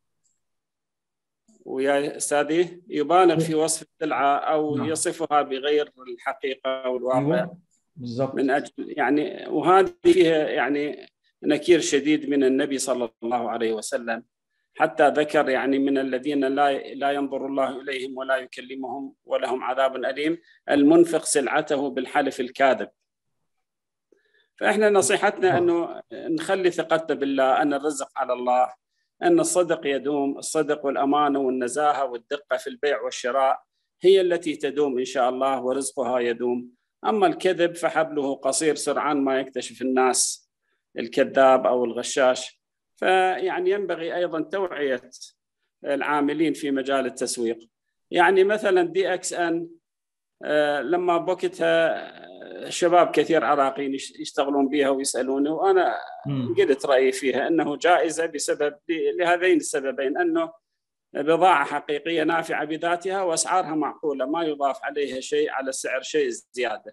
Speaker 2: ويا استاذي يبالغ في وصف السلعه او
Speaker 1: نعم.
Speaker 2: يصفها بغير الحقيقه والواقع.
Speaker 1: ايوه بالضبط.
Speaker 2: من اجل يعني، وهذه فيها يعني نكير شديد من النبي صلى الله عليه وسلم، حتى ذكر يعني من الذين لا لا ينظر الله اليهم ولا يكلمهم ولهم عذاب اليم المنفق سلعته بالحلف الكاذب. فاحنا نصيحتنا انه نخلي ثقتنا بالله، ان الرزق على الله، ان الصدق يدوم. الصدق والامانه والنزاهه والدقه في البيع والشراء هي التي تدوم ان شاء الله، ورزقها يدوم. اما الكذب فحبله قصير، سرعان ما يكتشف الناس الكذاب او الغشاش. فيعني ينبغي ايضا توعيه العاملين في مجال التسويق. يعني مثلا دي اكس ان لما بوقتها شباب كثير عراقيين يشتغلون بها ويسالوني، وانا قلت رايي فيها انه جائزه بسبب لهذين السببين: انه بضاعه حقيقيه نافعه بذاتها، واسعارها معقوله ما يضاف عليها شيء على السعر شيء زياده.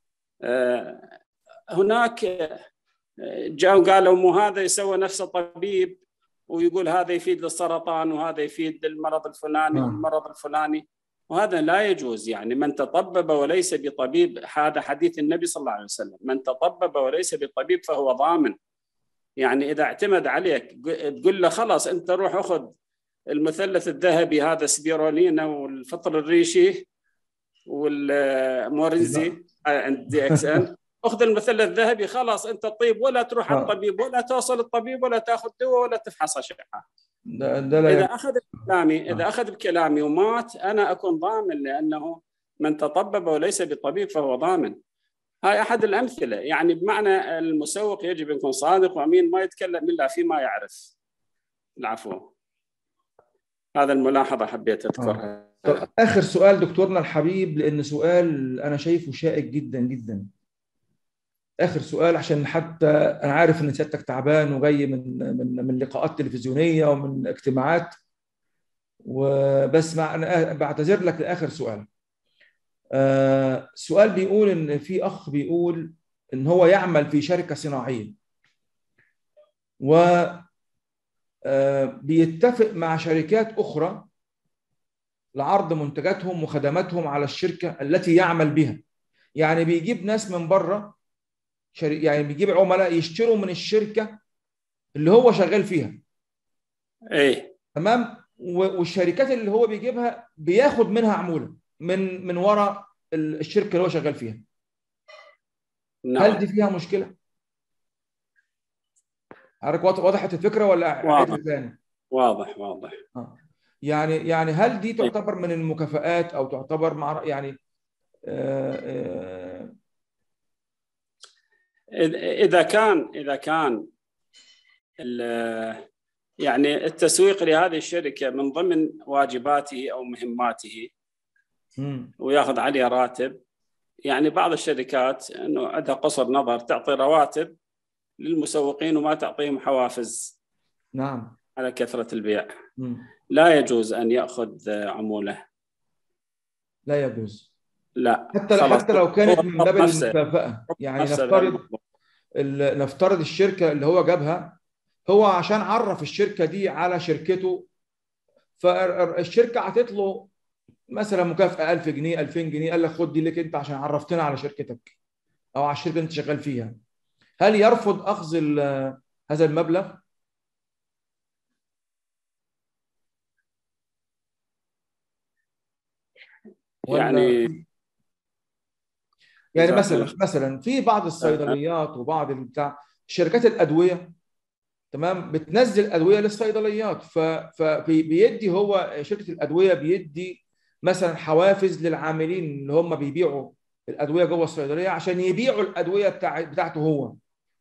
Speaker 2: هناك جاءوا قالوا مو هذا يسوى نفسه طبيب ويقول هذا يفيد للسرطان وهذا يفيد للمرض الفلاني والمرض الفلاني، وهذا لا يجوز. يعني من تطبب وليس بطبيب، هذا حديث النبي صلى الله عليه وسلم: من تطبب وليس بطبيب فهو ضامن. يعني إذا اعتمد عليك تقول له خلاص أنت روح أخذ المثلث الذهبي هذا سبيرولينا والفطر الريشي والمورينزي عند دي اكس ان، اخذ المثلث الذهبي خلاص انت طيب، ولا تروح على الطبيب ولا توصل الطبيب ولا تاخذ دواء ولا تفحص اشعه. اذا اخذ بكلامي اذا اخذ بكلامي ومات انا اكون ضامن، لانه من تطبب وليس بطبيب فهو ضامن. هاي احد الامثله. يعني بمعنى المسوق يجب ان يكون صادق وامين، ما يتكلم الا فيما يعرف. العفو. هذا الملاحظه حبيت اذكرها.
Speaker 1: طب آخر سؤال دكتورنا الحبيب، لأن سؤال أنا شايفه شائك جدا جدا. آخر سؤال عشان حتى أنا عارف إن سيادتك تعبان وجاي من من من لقاءات تلفزيونية ومن اجتماعات، وبس مع أنا بعتذر لك لآخر سؤال. آه سؤال بيقول إن في أخ بيقول إن هو يعمل في شركة صناعية، و آه بيتفق مع شركات أخرى لعرض منتجاتهم وخدماتهم على الشركة التي يعمل بها. يعني بيجيب ناس من بره شري... يعني بيجيب عملاء يشتروا من الشركه اللي هو شغال فيها.
Speaker 2: ايه
Speaker 1: تمام. والشركات اللي هو بيجيبها بياخد منها عموله من من وراء الشركه اللي هو شغال فيها. هل دي
Speaker 2: نعم.
Speaker 1: فيها مشكله؟ حضرتك وضحت الفكره ولا
Speaker 2: واضح
Speaker 1: اعيدها تاني؟
Speaker 2: واضح واضح.
Speaker 1: آه. يعني يعني هل دي
Speaker 2: إيه.
Speaker 1: تعتبر من المكافآت او تعتبر مع يعني آه آه
Speaker 2: اذا كان اذا كان يعني التسويق لهذه الشركه من ضمن واجباته او مهماته وياخذ عليها راتب، يعني بعض الشركات انه عندها قصر نظر تعطي رواتب للمسوقين وما تعطيهم حوافز
Speaker 1: نعم
Speaker 2: على كثرة البيع.
Speaker 1: مم.
Speaker 2: لا يجوز أن يأخذ عمولة.
Speaker 1: لا يجوز.
Speaker 2: لا
Speaker 1: حتى
Speaker 2: خلاص،
Speaker 1: حتى لو كانت
Speaker 2: هو
Speaker 1: من
Speaker 2: حط
Speaker 1: باب
Speaker 2: نفسه
Speaker 1: المكافأة.
Speaker 2: حط
Speaker 1: يعني
Speaker 2: نفسه
Speaker 1: نفترض
Speaker 2: بهالموضوع.
Speaker 1: ال- نفترض الشركة اللي هو جابها هو عشان عرف الشركة دي على شركته، فالشركة عطت له مثلا مكافأة ألف جنيه ألفين جنيه، قال لك خد دي لك انت عشان عرفتنا على شركتك او على الشركة اللي انت شغال فيها. هل يرفض اخذ ال- هذا المبلغ؟ ولا
Speaker 2: يعني
Speaker 1: يعني
Speaker 2: جزاك الله
Speaker 1: مثلا
Speaker 2: خير.
Speaker 1: مثلا في بعض الصيدليات وبعض بتاع شركات الادويه، تمام، بتنزل ادويه للصيدليات، فبيدي هو شركه الادويه بيدي مثلا حوافز للعاملين اللي هم بيبيعوا الادويه جوه الصيدليه عشان يبيعوا الادويه بتاع بتاعته هو.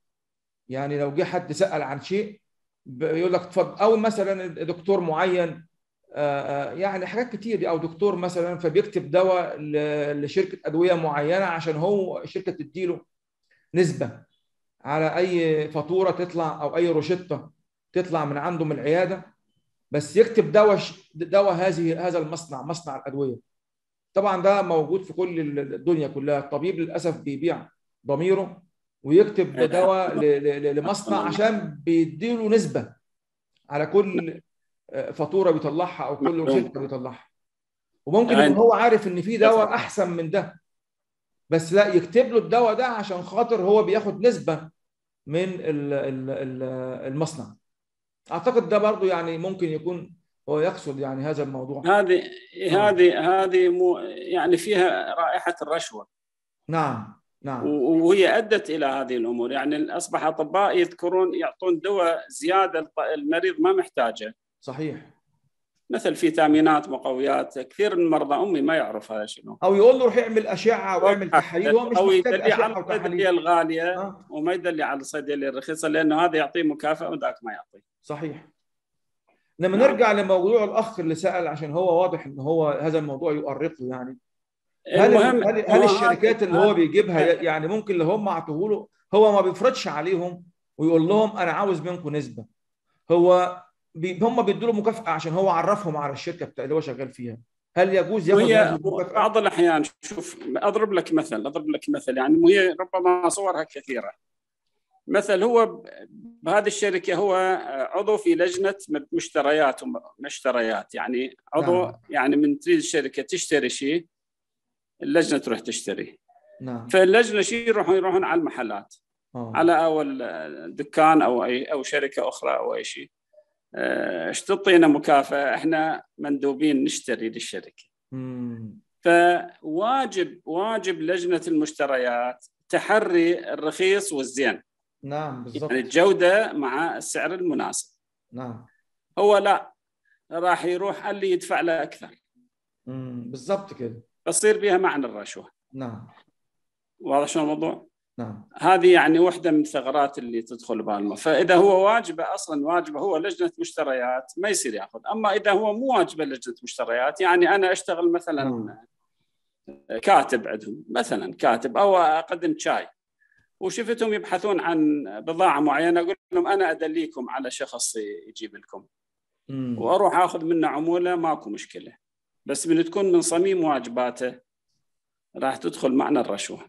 Speaker 1: يعني لو جه حد سأل عن شيء بيقول لك اتفضل، او مثلا دكتور معين آه، آه، يعني حاجات كتير دي، او دكتور مثلا فبيكتب دواء ل- لشركه ادويه معينه عشان هو الشركه تديله نسبه على اي فاتوره تطلع او اي روشته تطلع من عنده من العياده، بس يكتب دواء دواء هذه هذا المصنع، مصنع الادويه. طبعا ده موجود في كل الدنيا كلها. الطبيب للاسف بيبيع ضميره ويكتب دواء ل- ل- لمصنع عشان بيديله نسبه على كل فاتوره بيطلعها او كل
Speaker 2: معلوم.
Speaker 1: روشته بيطلعها. وممكن يكون
Speaker 2: يعني
Speaker 1: هو عارف ان في دواء احسن من ده، بس لا يكتب له الدواء ده عشان خاطر هو بياخد نسبه من ال- ال- ال- المصنع. اعتقد ده برضو يعني ممكن يكون هو يقصد يعني هذا الموضوع.
Speaker 2: هذه
Speaker 1: اه
Speaker 2: هذه هذه مو يعني فيها رائحة الرشوة،
Speaker 1: نعم نعم
Speaker 2: وهي أدت إلى هذه الأمور. يعني أصبح أطباء يذكرون يعطون دواء زيادة المريض ما محتاجه،
Speaker 1: صحيح.
Speaker 2: مثل فيتامينات مقويات. كثير من مرضى أمي ما يعرف هذا شنو،
Speaker 1: او يقول له روح اعمل اشعه واعمل تحاليل، هو مش
Speaker 2: أو
Speaker 1: محتاج
Speaker 2: يدلي
Speaker 1: اشعه
Speaker 2: على الصيدلية
Speaker 1: وتحاليل.
Speaker 2: الغالية
Speaker 1: اه
Speaker 2: وما يدلي على الصيدلية الرخيصة، لأنه هذا يعطيه مكافأة وذاك ما يعطي.
Speaker 1: صحيح. لما
Speaker 2: نعم.
Speaker 1: نرجع لموضوع الاخ اللي سال، عشان هو واضح ان هو هذا الموضوع يؤرقه يعني. هل
Speaker 2: المهم
Speaker 1: هل هل
Speaker 2: هو هذا
Speaker 1: الشركات اللي هو بيجيبها يعني ممكن اللي هم عطوه له هو ما بيفرضش عليهم ويقول لهم انا عاوز منكم نسبه؟ هو بي هم بيدوا له مكافاه عشان هو عرفهم على الشركه بتاع اللي هو شغال فيها. هل يجوز ياخذ هذه
Speaker 2: وهي
Speaker 1: المكافاه؟
Speaker 2: بعض الأحيان، شوف أضرب لك مثل أضرب لك مثل يعني وهي ربما صورها كثيرة. مثل هو بهذه الشركة هو عضو في لجنة مشتريات ومشتريات، يعني عضو،
Speaker 1: نعم
Speaker 2: يعني من تريد الشركة تشتري شيء اللجنة تروح تشتري.
Speaker 1: نعم
Speaker 2: فاللجنة شيء يروحون يروحون على المحلات،
Speaker 1: اه
Speaker 2: على أول دكان أو أي أو شركة أخرى أو أي شيء، ايش تعطينا مكافأة، احنا مندوبين نشتري للشركة.
Speaker 1: امم
Speaker 2: فواجب واجب لجنة المشتريات تحري الرخيص والزين،
Speaker 1: نعم
Speaker 2: يعني
Speaker 1: بالضبط.
Speaker 2: الجودة مع السعر المناسب.
Speaker 1: نعم
Speaker 2: هو لا، راح يروح اللي يدفع له أكثر،
Speaker 1: امم بالضبط كده.
Speaker 2: فتصير بها معنى الرشوة.
Speaker 1: نعم
Speaker 2: واضح شو الموضوع؟
Speaker 1: نعم
Speaker 2: هذه يعني واحدة من الثغرات اللي تدخل بالما. فإذا هو واجبه أصلا واجبه هو لجنة مشتريات ما يصير يأخذ. أما إذا هو مو واجبه لجنة مشتريات، يعني أنا أشتغل مثلا
Speaker 1: نعم
Speaker 2: كاتب عندهم، مثلا كاتب أو أقدم شاي وشفتهم يبحثون عن بضاعة معينة، أقول لهم أنا أدليكم على شخص يجيب لكم
Speaker 1: امم
Speaker 2: وأروح أخذ منه عمولة، ماكو مشكلة. بس من تكون من صميم واجباته راح تدخل معنى الرشوة.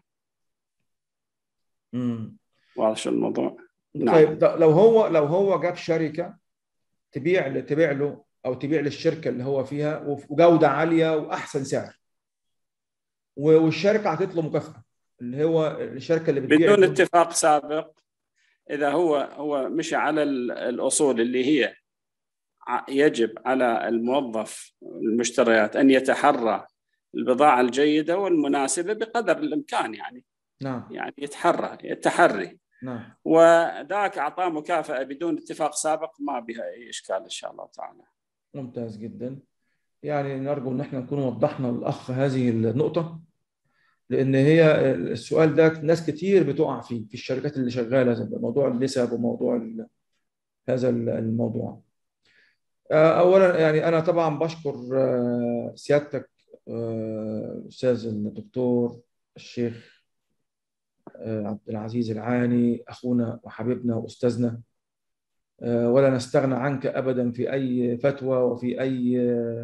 Speaker 1: امم
Speaker 2: واضح شو الموضوع؟ نعم.
Speaker 1: طيب لو هو لو هو جاب شركه تبيع تبيع له او تبيع للشركه اللي هو فيها وجوده عاليه واحسن سعر، والشركه عطت له مكافاه اللي هو الشركه اللي بتبيع
Speaker 2: بدون
Speaker 1: البضاعة.
Speaker 2: اتفاق سابق، إذا هو هو مشى على الأصول اللي هي يجب على الموظف المشتريات أن يتحرى البضاعة الجيدة والمناسبة بقدر الإمكان، يعني
Speaker 1: نعم
Speaker 2: يعني يتحرى التحري.
Speaker 1: نعم.
Speaker 2: وذاك أعطاه مكافأة بدون اتفاق سابق، ما بها أي إشكال إن شاء الله تعالى.
Speaker 1: ممتاز جدا. يعني نرجو ان احنا نكون وضحنا للاخ هذه النقطه، لان هي السؤال ده ناس كتير بتقع فيه في الشركات اللي شغاله، زي موضوع النسب وموضوع ال- هذا الموضوع. آه، اولا يعني انا طبعا بشكر آه، سيادتك آه، استاذ الدكتور الشيخ آه، عبد العزيز العاني، اخونا وحبيبنا واستاذنا، آه، ولا نستغنى عنك ابدا في اي فتوى وفي اي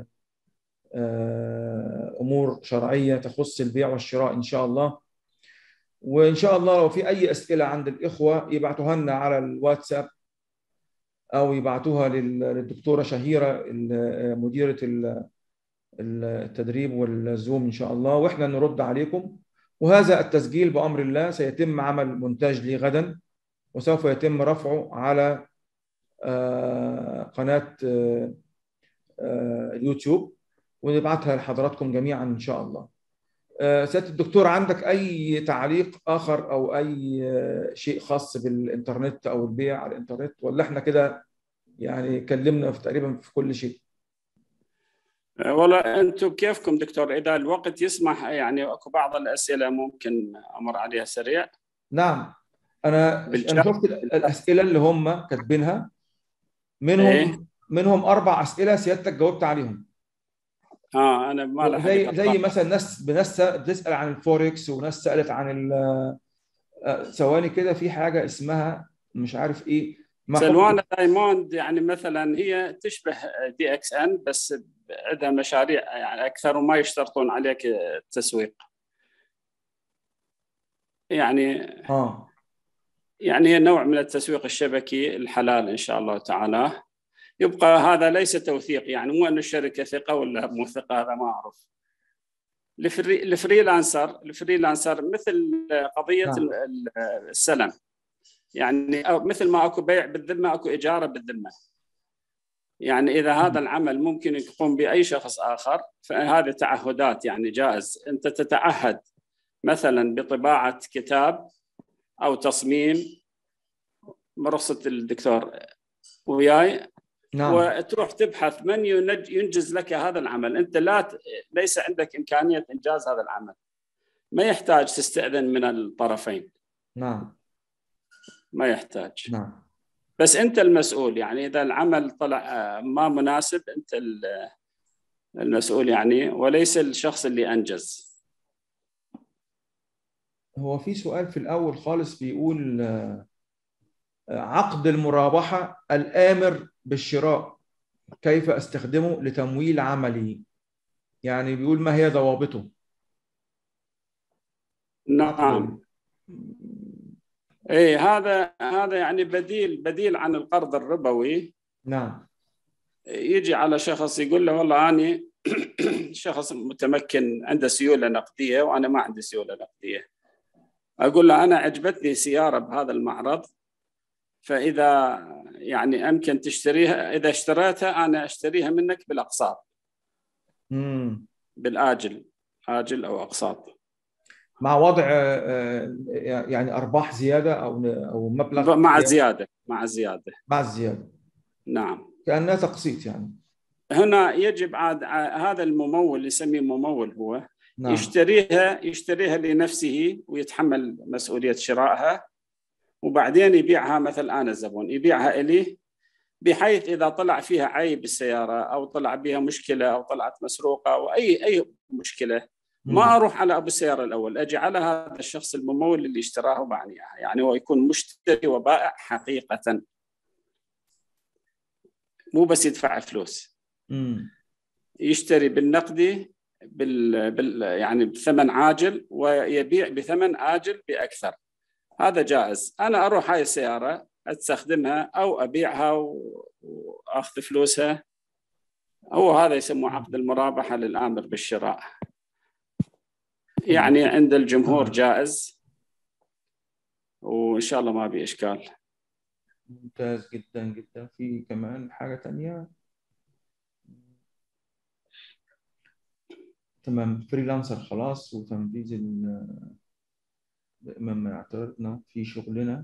Speaker 1: آه، امور شرعيه تخص البيع والشراء ان شاء الله. وان شاء الله لو في اي اسئله عند الاخوه يبعتوها لنا على الواتساب، او يبعتوها لل- للدكتوره شهيره ال- مديره ال- التدريب والزوم ان شاء الله، واحنا نرد عليكم. وهذا التسجيل بامر الله سيتم عمل مونتاج ليه غدا، وسوف يتم رفعه على آه، قناه آه، آه، اليوتيوب، ونبعتها لحضراتكم جميعا ان شاء الله. آه، سيادة الدكتور، عندك أي تعليق آخر أو أي آه، شيء خاص بالإنترنت أو البيع على الإنترنت، ولا إحنا كده يعني كلمنا في تقريبا في كل شيء؟
Speaker 2: والله أنتم كيفكم دكتور، إذا الوقت يسمح يعني أكو بعض الأسئلة ممكن أمر عليها سريع.
Speaker 1: نعم. أنا أنا
Speaker 2: بالجهل.
Speaker 1: شفت الأسئلة اللي هم كاتبينها،
Speaker 2: إيه.
Speaker 1: منهم منهم أربع أسئلة سيادتك جاوبت عليهم.
Speaker 2: آه أنا ما لحقت
Speaker 1: زي زي
Speaker 2: أطلع.
Speaker 1: مثلا ناس بناس بتسأل عن الفوركس، وناس سألت عن ال- آه، ثواني كده، في حاجة اسمها مش عارف إيه، ما حكم.
Speaker 2: سلوانا دايموند يعني مثلا هي تشبه دي اكس ان، بس عندها مشاريع يعني اكثر وما يشترطون عليك التسويق. يعني
Speaker 1: آه
Speaker 2: يعني هي نوع من التسويق الشبكي الحلال ان شاء الله تعالى. يبقى هذا ليس توثيق، يعني مو ان الشركه ثقه ولا مو ثقه، هذا ما اعرف. الفري الفريلانسر الفريلانسر مثل قضيه
Speaker 1: نعم
Speaker 2: السلم، يعني مثل ما اكو بيع بالذمه اكو اجاره بالذمه. يعني إذا هذا العمل ممكن يقوم بأي شخص آخر فهذه تعهدات، يعني جائز أنت تتعهد مثلا بطباعة كتاب أو تصميم برخصة الدكتور وياي،
Speaker 1: نعم
Speaker 2: وتروح تبحث من ينجز لك هذا العمل. أنت لا ليس عندك إمكانية إنجاز هذا العمل، ما يحتاج تستأذن من الطرفين،
Speaker 1: نعم
Speaker 2: ما يحتاج.
Speaker 1: نعم.
Speaker 2: بس أنت المسؤول، يعني إذا العمل طلع ما مناسب أنت المسؤول يعني، وليس الشخص اللي أنجز.
Speaker 1: هو في سؤال في الأول خالص بيقول آه، عقد المرابحة الآمر بالشراء كيف أستخدمه لتمويل عملي؟ يعني بيقول ما هي ضوابطه؟ عقد.
Speaker 2: نعم. ايه هذا هذا يعني بديل بديل عن القرض الربوي.
Speaker 1: نعم
Speaker 2: يجي على شخص يقول له والله أنا شخص متمكن عنده سيولة نقدية وأنا ما عندي سيولة نقدية. أقول له أنا عجبتني سيارة بهذا المعرض، فإذا يعني أمكن تشتريها، إذا اشتريتها أنا أشتريها منك بالأقساط،
Speaker 1: مم.
Speaker 2: بالآجل، آجل أو أقساط،
Speaker 1: مع وضع آه، يعني أرباح زيادة أو أو مبلغ
Speaker 2: مع
Speaker 1: زيادة.
Speaker 2: زيادة مع زيادة.
Speaker 1: مع الزيادة
Speaker 2: نعم.
Speaker 1: كأنها تقسيط يعني.
Speaker 2: هنا يجب عاد هذا الممول يسميه ممول، هو
Speaker 1: نعم
Speaker 2: يشتريها يشتريها لنفسه ويتحمل مسؤولية شرائها، وبعدين يبيعها. مثل أنا زبون يبيعها إلي، بحيث إذا طلع فيها عيب السيارة أو طلع بها مشكلة أو طلعت مسروقة أو أي أي مشكلة، ما
Speaker 1: مم.
Speaker 2: أروح على أبو السيارة الأول، أجي على هذا الشخص الممول اللي اشتراه وبعنيها. يعني هو يكون مشتري وبائع حقيقة، مو بس يدفع فلوس.
Speaker 1: مم.
Speaker 2: يشتري بالنقدي بال... بال... يعني بثمن عاجل، ويبيع بثمن آجل بأكثر. هذا جائز. أنا أروح هاي السيارة أستخدمها أو أبيعها و... وأخذ فلوسها. هو هذا يسموه عقد المرابحة للآمر بالشراء. يعني عند الجمهور جائز، وإن شاء الله ما بي إشكال.
Speaker 1: ممتاز جدا جدا. في كمان حاجة تانية؟ تمام. فريلانسر خلاص، وتنفيذ مما اعترضنا في شغلنا.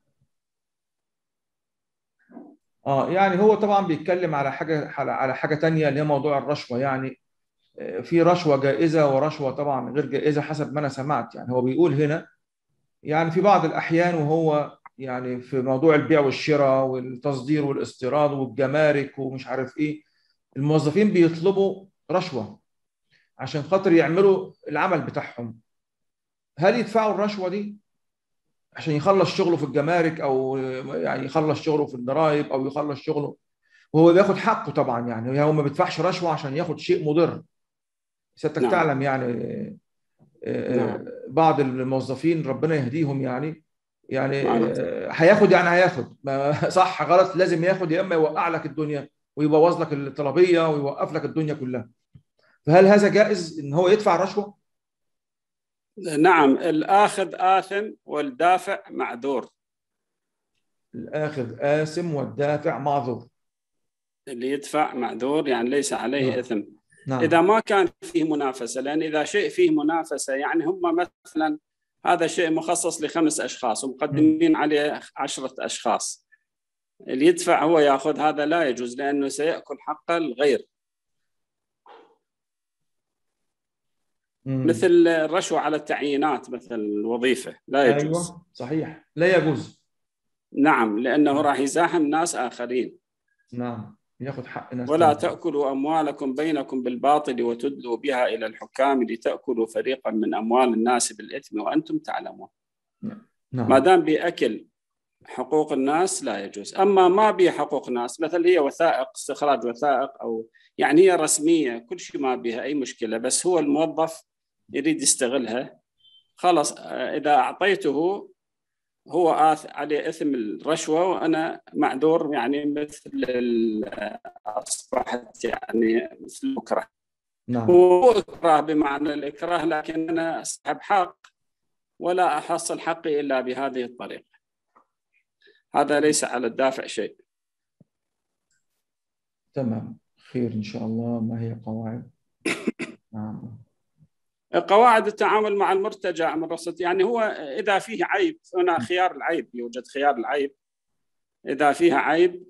Speaker 1: اه يعني هو طبعا بيتكلم على حاجة على حاجة تانية اللي هي موضوع الرشوة. يعني في رشوة جائزة ورشوة طبعا غير جائزة حسب ما أنا سمعت. يعني هو بيقول هنا يعني في بعض الأحيان، وهو يعني في موضوع البيع والشراء والتصدير والاستيراد والجمارك ومش عارف إيه، الموظفين بيطلبوا رشوة عشان خاطر يعملوا العمل بتاعهم. هل يدفعوا الرشوة دي عشان يخلص شغله في الجمارك، أو يعني يخلص شغله في الضرائب، أو يخلص شغله وهو بياخد حقه؟ طبعا يعني هو ما بيدفعش رشوة عشان ياخد شيء مضر. ستك
Speaker 2: نعم.
Speaker 1: تعلم يعني
Speaker 2: نعم.
Speaker 1: بعض الموظفين ربنا يهديهم يعني يعني
Speaker 2: معنا.
Speaker 1: هياخد يعني هياخد صح غلط لازم ياخد، يا اما يوقع لك الدنيا ويبوظ لك الطلبيه ويوقف لك الدنيا كلها. فهل هذا جائز ان هو يدفع رشوه؟
Speaker 2: نعم، الآخذ آثم والدافع معذور.
Speaker 1: الاخذ آثم والدافع معذور.
Speaker 2: اللي يدفع معذور، يعني ليس عليه
Speaker 1: نعم.
Speaker 2: إثم.
Speaker 1: نعم.
Speaker 2: إذا ما كان فيه منافسة، لأن إذا شيء فيه منافسة يعني هم مثلا هذا شيء مخصص لخمس أشخاص ومقدمين عليه عشرة أشخاص، اللي يدفع هو يأخذ، هذا لا يجوز لأنه سيأكل حق الغير.
Speaker 1: مم.
Speaker 2: مثل الرشوة على التعيينات، مثل الوظيفة لا يجوز.
Speaker 1: ايوه صحيح، لا يجوز.
Speaker 2: نعم، لأنه راح يزاحم ناس آخرين.
Speaker 1: نعم، ياخذ حق ناس
Speaker 2: ولا
Speaker 1: تانية.
Speaker 2: تأكلوا أموالكم بينكم بالباطل وتدلوا بها إلى الحكام لتأكلوا فريقا من أموال الناس بالإثم وأنتم تعلمون. ما
Speaker 1: نعم.
Speaker 2: دام بأكل حقوق الناس لا يجوز. أما ما بها حقوق ناس، مثل هي وثائق، استخراج وثائق، أو يعني هي رسمية كل شيء ما بها أي مشكلة، بس هو الموظف يريد يستغلها، خلاص إذا أعطيته هو آث عليه إثم الرشوة وأنا معذور. يعني مثل أصبحت يعني مثل المكره.
Speaker 1: نعم.
Speaker 2: هو إكراه بمعنى الإكراه، لكن أنا أسحب حق ولا أحصل حقي إلا بهذه الطريقة. هذا ليس على الدافع شيء.
Speaker 1: تمام، خير إن شاء الله. ما هي قواعد؟ نعم.
Speaker 2: قواعد التعامل مع المرتجع من رصد، يعني هو إذا فيه عيب هنا خيار العيب، يوجد خيار العيب. إذا فيها عيب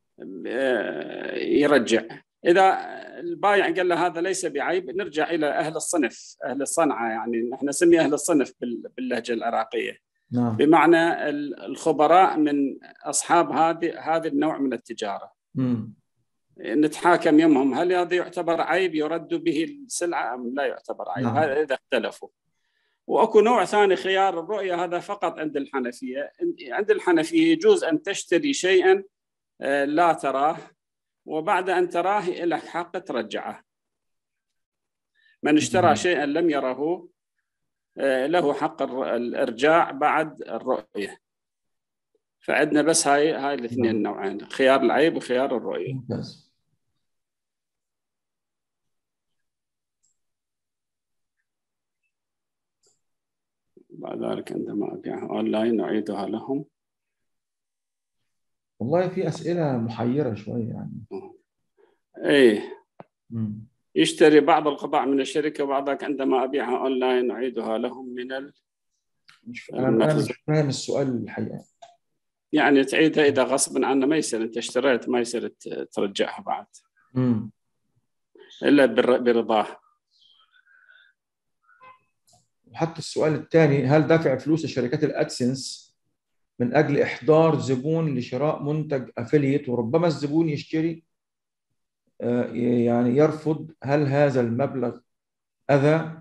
Speaker 2: يرجع. إذا البائع قال له هذا ليس بعيب، نرجع إلى أهل الصنف، أهل الصنعة. يعني نحن نسمي أهل الصنف باللهجة العراقية.
Speaker 1: نعم.
Speaker 2: بمعنى الخبراء من أصحاب هذه هذا النوع من التجارة.
Speaker 1: مم.
Speaker 2: نتحاكم يمهم، هل هذا يعتبر عيب يرد به السلعة أم لا يعتبر عيب؟
Speaker 1: نعم.
Speaker 2: هذا إذا اختلفوا. وأكو نوع ثاني خيار الرؤية، هذا فقط عند الحنفية. عند الحنفية يجوز أن تشتري شيئا لا تراه، وبعد أن تراه لك حق ترجعه. من اشترى شيئا لم يره له حق الإرجاع بعد الرؤية. فعندنا بس هاي هاي الاثنين نوعين، خيار العيب وخيار الرؤية.
Speaker 1: ممتاز.
Speaker 2: بعد ذلك عندما أبيعها أونلاين نعيدها لهم.
Speaker 1: والله في أسئلة محيرة شوية يعني.
Speaker 2: إيه.
Speaker 1: مم.
Speaker 2: يشتري بعض القطع من الشركة وبعضها عندما أبيعها أونلاين نعيدها لهم من ال...
Speaker 1: مش أنا أنا مش فاهم السؤال الحقيقة.
Speaker 2: يعني تعيدها إذا غصب عنه ما يصير، أنت اشتريت ما يصير ترجعها بعد.
Speaker 1: مم.
Speaker 2: إلا برضاه.
Speaker 1: وحتى السؤال الثاني، هل دفع فلوس لشركات الأدسنس من أجل إحضار زبون لشراء منتج أفيليت وربما الزبون يشتري يعني يرفض، هل هذا المبلغ أذى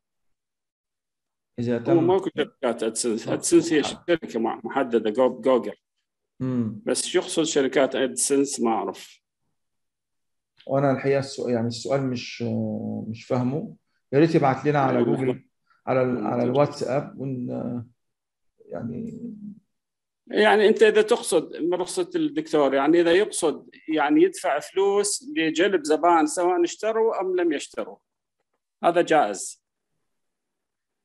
Speaker 1: إذا تم؟
Speaker 2: هو ماكو شركات أدسنس. أدسنس هي شركة محددة، جوجل.
Speaker 1: مم.
Speaker 2: بس شو يقصد شركات أدسنس ما أعرف.
Speaker 1: وأنا الحقيقة السؤال يعني السؤال مش مش فاهمه. يا ريت يبعت لنا على جوجل، على على الواتساب، ون يعني
Speaker 2: يعني أنت إذا تقصد من رخصة الدكتور، يعني إذا يقصد يعني يدفع فلوس لجلب زبائن سواء اشتروا أم لم يشتروا، هذا جائز.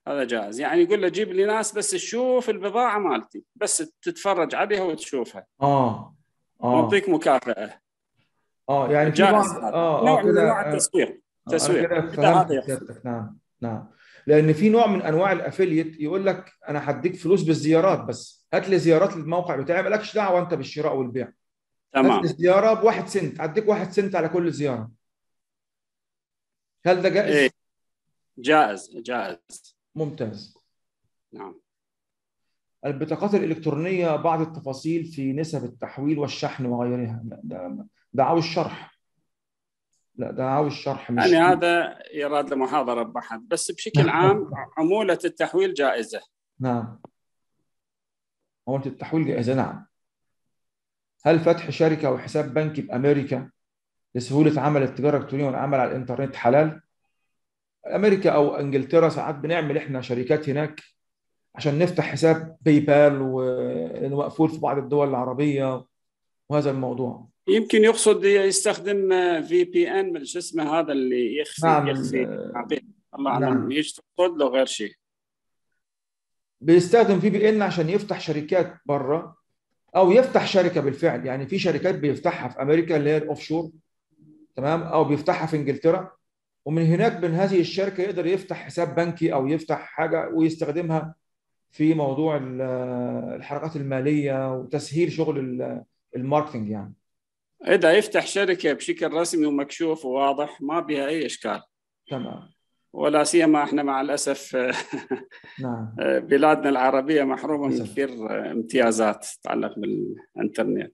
Speaker 2: هذا جائز. يعني يقول له جيب لي ناس بس تشوف البضاعة مالتي، بس تتفرج عليها وتشوفها
Speaker 1: اه اه
Speaker 2: ونعطيك مكافأة.
Speaker 1: اه يعني في بعض
Speaker 2: جائز، هذا
Speaker 1: اه اه
Speaker 2: نوع من
Speaker 1: كده
Speaker 2: انواع
Speaker 1: آه
Speaker 2: التسويق.
Speaker 1: آه، انا
Speaker 2: تسويق
Speaker 1: كده
Speaker 2: اذا
Speaker 1: فهمت
Speaker 2: هذا يقصد.
Speaker 1: سيادتك. نعم نعم. لان في نوع من انواع الافiliate يقول لك انا هديك فلوس بالزيارات، بس هات لي زيارات للموقع بتاعي، مالكش دعوه انت بالشراء والبيع. هات لي
Speaker 2: تمام.
Speaker 1: زياره بواحد سنت، هديك واحد سنت على كل زياره. هل ده
Speaker 2: ايه،
Speaker 1: جائز؟
Speaker 2: جائز جائز.
Speaker 1: ممتاز.
Speaker 2: نعم.
Speaker 1: البطاقات الإلكترونية بعض التفاصيل في نسب التحويل والشحن وغيرها. لا، ده ده عاوز شرح. لا ده عاوز شرح
Speaker 2: يعني
Speaker 1: مش.
Speaker 2: هذا يراد له محاضرة بحث، بس بشكل عام عمولة التحويل جائزة.
Speaker 1: نعم. عمولة التحويل جائزة. نعم. هل فتح شركة أو حساب بنكي بأمريكا لسهولة عمل التجارة الإلكترونية والعمل على الإنترنت حلال؟ أمريكا أو إنجلترا ساعات بنعمل إحنا شركات هناك عشان نفتح حساب باي بال، ولأنه مقفول في بعض الدول العربية، وهذا الموضوع.
Speaker 2: يمكن يقصد يستخدم في بي ان من شو اسمه هذا اللي يخفي
Speaker 1: نعم
Speaker 2: يخفي
Speaker 1: ال-
Speaker 2: حقيقة. الله اعلم
Speaker 1: نعم.
Speaker 2: ايش تقصد له غير شيء.
Speaker 1: بيستخدم في بي ان عشان يفتح شركات بره، او يفتح شركه بالفعل. يعني في شركات بيفتحها في امريكا اللي هي الاوف شور، تمام، او بيفتحها في انجلترا، ومن هناك من هذه الشركه يقدر يفتح حساب بنكي او يفتح حاجه ويستخدمها في موضوع ال- الحركات الماليه وتسهيل شغل ال- الماركتنج يعني.
Speaker 2: اذا يفتح شركة بشكل رسمي ومكشوف وواضح ما بها اي اشكال.
Speaker 1: تمام.
Speaker 2: ولا سيما احنا مع الاسف
Speaker 1: نعم.
Speaker 2: بلادنا العربية محرومة من
Speaker 1: للاسف.
Speaker 2: كثير امتيازات تتعلق بالانترنت.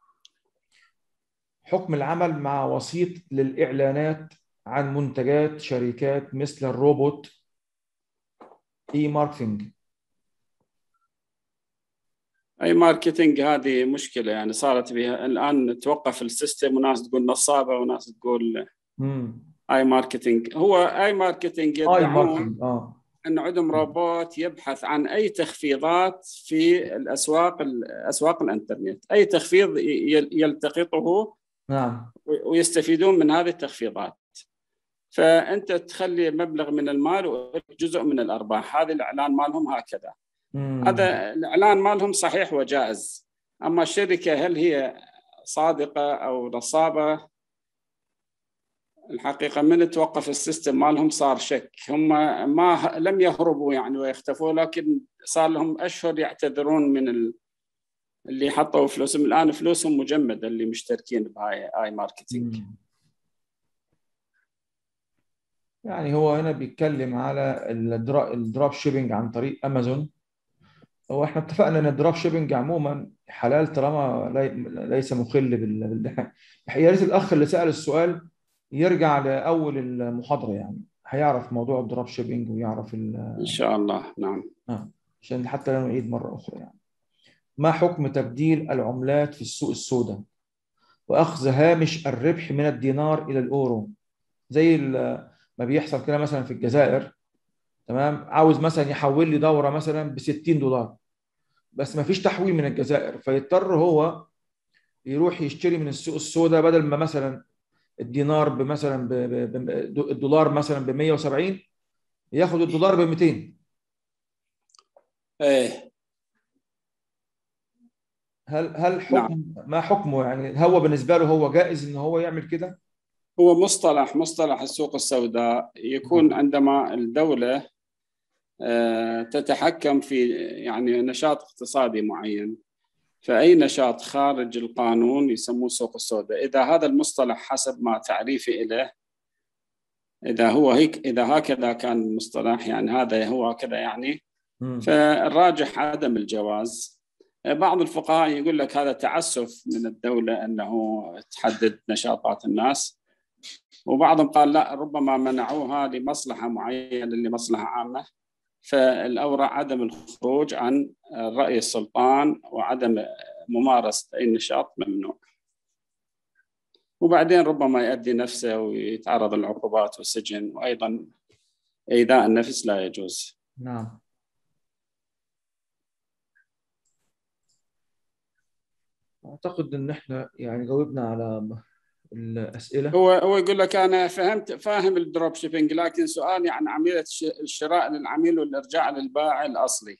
Speaker 1: حكم العمل مع وسيط للاعلانات عن منتجات شركات مثل الروبوت اي ماركتنج.
Speaker 2: اي ماركتينج هذه مشكله، يعني صارت بها الان توقف السيستم، وناس تقول نصابه وناس تقول
Speaker 1: امم.
Speaker 2: اي ماركتينج. هو اي ماركتينج
Speaker 1: اي
Speaker 2: يدعون
Speaker 1: ماركتنج اه.
Speaker 2: ان عندهم روبوت يبحث عن اي تخفيضات في الاسواق اسواق الانترنت، اي تخفيض يلتقطه
Speaker 1: نعم.
Speaker 2: ويستفيدون من هذه التخفيضات. فانت تخلي مبلغ من المال وجزء من الارباح. هذا الاعلان مالهم هكذا.
Speaker 1: امم.
Speaker 2: هذا الإعلان مالهم صحيح وجائز. أما الشركة هل هي صادقة أو نصابة؟ الحقيقة من توقف السيستم مالهم صار شك. هم ما لم يهربوا يعني ويختفوا، لكن صار لهم أشهر يعتذرون من اللي حطوا فلوسهم. الآن فلوسهم مجمدة اللي مشتركين بهاي آي ماركتينج.
Speaker 1: مم. يعني هو هنا بيتكلم على الدرا- الدروب شيبينج عن طريق امازون. هو احنا اتفقنا ان الدروب شيبينج عموما حلال طالما لي- ليس مخل بال بال- يا ريت الاخ اللي سأل السؤال يرجع لاول المحاضره، يعني هيعرف موضوع الدروب شيبينج ويعرف ال...
Speaker 2: إن شاء الله. نعم.
Speaker 1: آه. عشان حتى لا نعيد مره اخرى يعني. ما حكم تبديل العملات في السوق السوداء واخذ هامش الربح من الدينار الى الاورو، زي ال- ما بيحصل كده مثلا في الجزائر؟ تمام، عاوز مثلا يحول لي دوره مثلا ب ستين دولار، بس ما فيش تحويل من الجزائر، فيضطر هو يروح يشتري من السوق السوداء، بدل ما مثلا الدينار بمثلا ب... ب... ب... الدولار مثلا ب مية وسبعين، ياخد الدولار ب ميتين.
Speaker 2: إيه.
Speaker 1: هل هل
Speaker 2: نعم.
Speaker 1: حكم ما حكمه؟ يعني هو بالنسبه له هو جائز ان هو يعمل كده؟
Speaker 2: هو مصطلح مصطلح السوق السوداء يكون
Speaker 1: نعم.
Speaker 2: عندما الدولة تتحكم في يعني نشاط اقتصادي معين. فأي نشاط خارج القانون يسموه السوق السوداء. إذا هذا المصطلح حسب ما تعريفي إليه، إذا هو هيك، إذا هكذا كان المصطلح يعني هذا هو هكذا يعني،
Speaker 1: مم.
Speaker 2: فالراجح عدم الجواز. بعض الفقهاء يقول لك هذا تعسف من الدولة أنه تحدد نشاطات الناس، وبعضهم قال لا، ربما منعوها لمصلحة معينة لمصلحة عامة. فالأورع عدم الخروج عن رأي السلطان وعدم ممارسة أي نشاط ممنوع. وبعدين ربما يؤدي نفسه ويتعرض للعقوبات والسجن، وأيضا إيذاء النفس لا يجوز.
Speaker 1: نعم. اعتقد ان احنا يعني جاوبنا على الأسئلة.
Speaker 2: هو هو يقول لك أنا فهمت فاهم الدروب شيبينج، لكن سؤالي عن عملية الشراء للعميل والإرجاع للبائع الأصلي.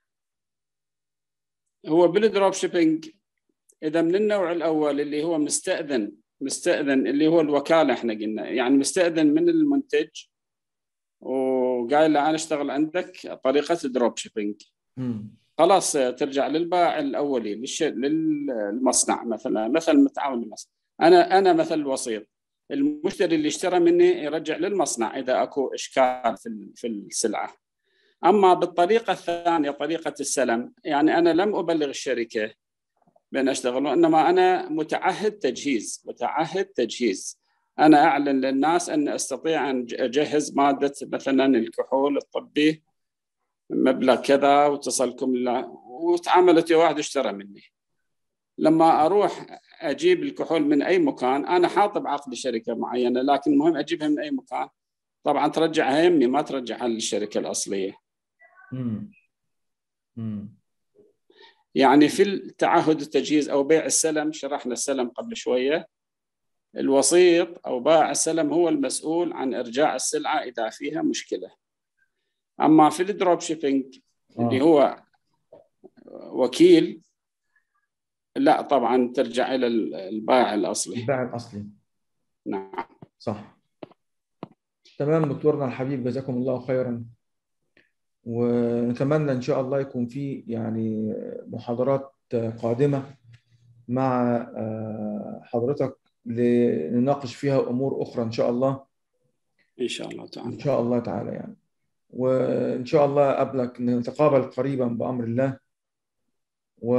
Speaker 2: هو بالدروب شيبينج إذا من النوع الأول اللي هو مستأذن مستأذن اللي هو الوكالة، احنا قلنا يعني مستأذن من المنتج وقايل له أنا أشتغل عندك طريقة دروب شيبينج، خلاص ترجع للبائع الأولي للش... للمصنع، مثلا مثل متعاون المصنع. أنا أنا مثل الوسيط، المشتري اللي اشترى مني يرجع للمصنع إذا أكو إشكال في في السلعة. أما بالطريقة الثانية طريقة السلم، يعني أنا لم أبلغ الشركة بأن أشتغل، إنما أنا متعهد تجهيز متعهد تجهيز أنا أعلن للناس أن أستطيع أن أجهز مادة مثلا الكحول الطبي مبلغ كذا وتصلكم له، وتعاملت واحد اشترى مني. لما أروح أجيب الكحول من أي مكان، أنا حاطب عقد شركة معينة، لكن المهم أجيبها من أي مكان، طبعا ترجعها يمي ما ترجعها للشركة الأصلية.
Speaker 1: مم. مم.
Speaker 2: يعني في التعهد التجهيز أو بيع السلم، شرحنا السلم قبل شوية، الوسيط أو بائع السلم هو المسؤول عن إرجاع السلعة إذا فيها مشكلة. أما في الدروب شيبينج اللي هو وكيل، لا طبعا ترجع إلى البائع الأصلي.
Speaker 1: البائع الأصلي.
Speaker 2: نعم
Speaker 1: صح. تمام دكتورنا الحبيب، جزاكم الله خيرا، ونتمنى إن شاء الله يكون في يعني محاضرات قادمة مع حضرتك لنناقش فيها أمور أخرى إن شاء الله.
Speaker 2: إن شاء الله تعالى.
Speaker 1: إن شاء الله تعالى يعني، وإن شاء الله قبلك نتقابل قريبا بأمر الله. و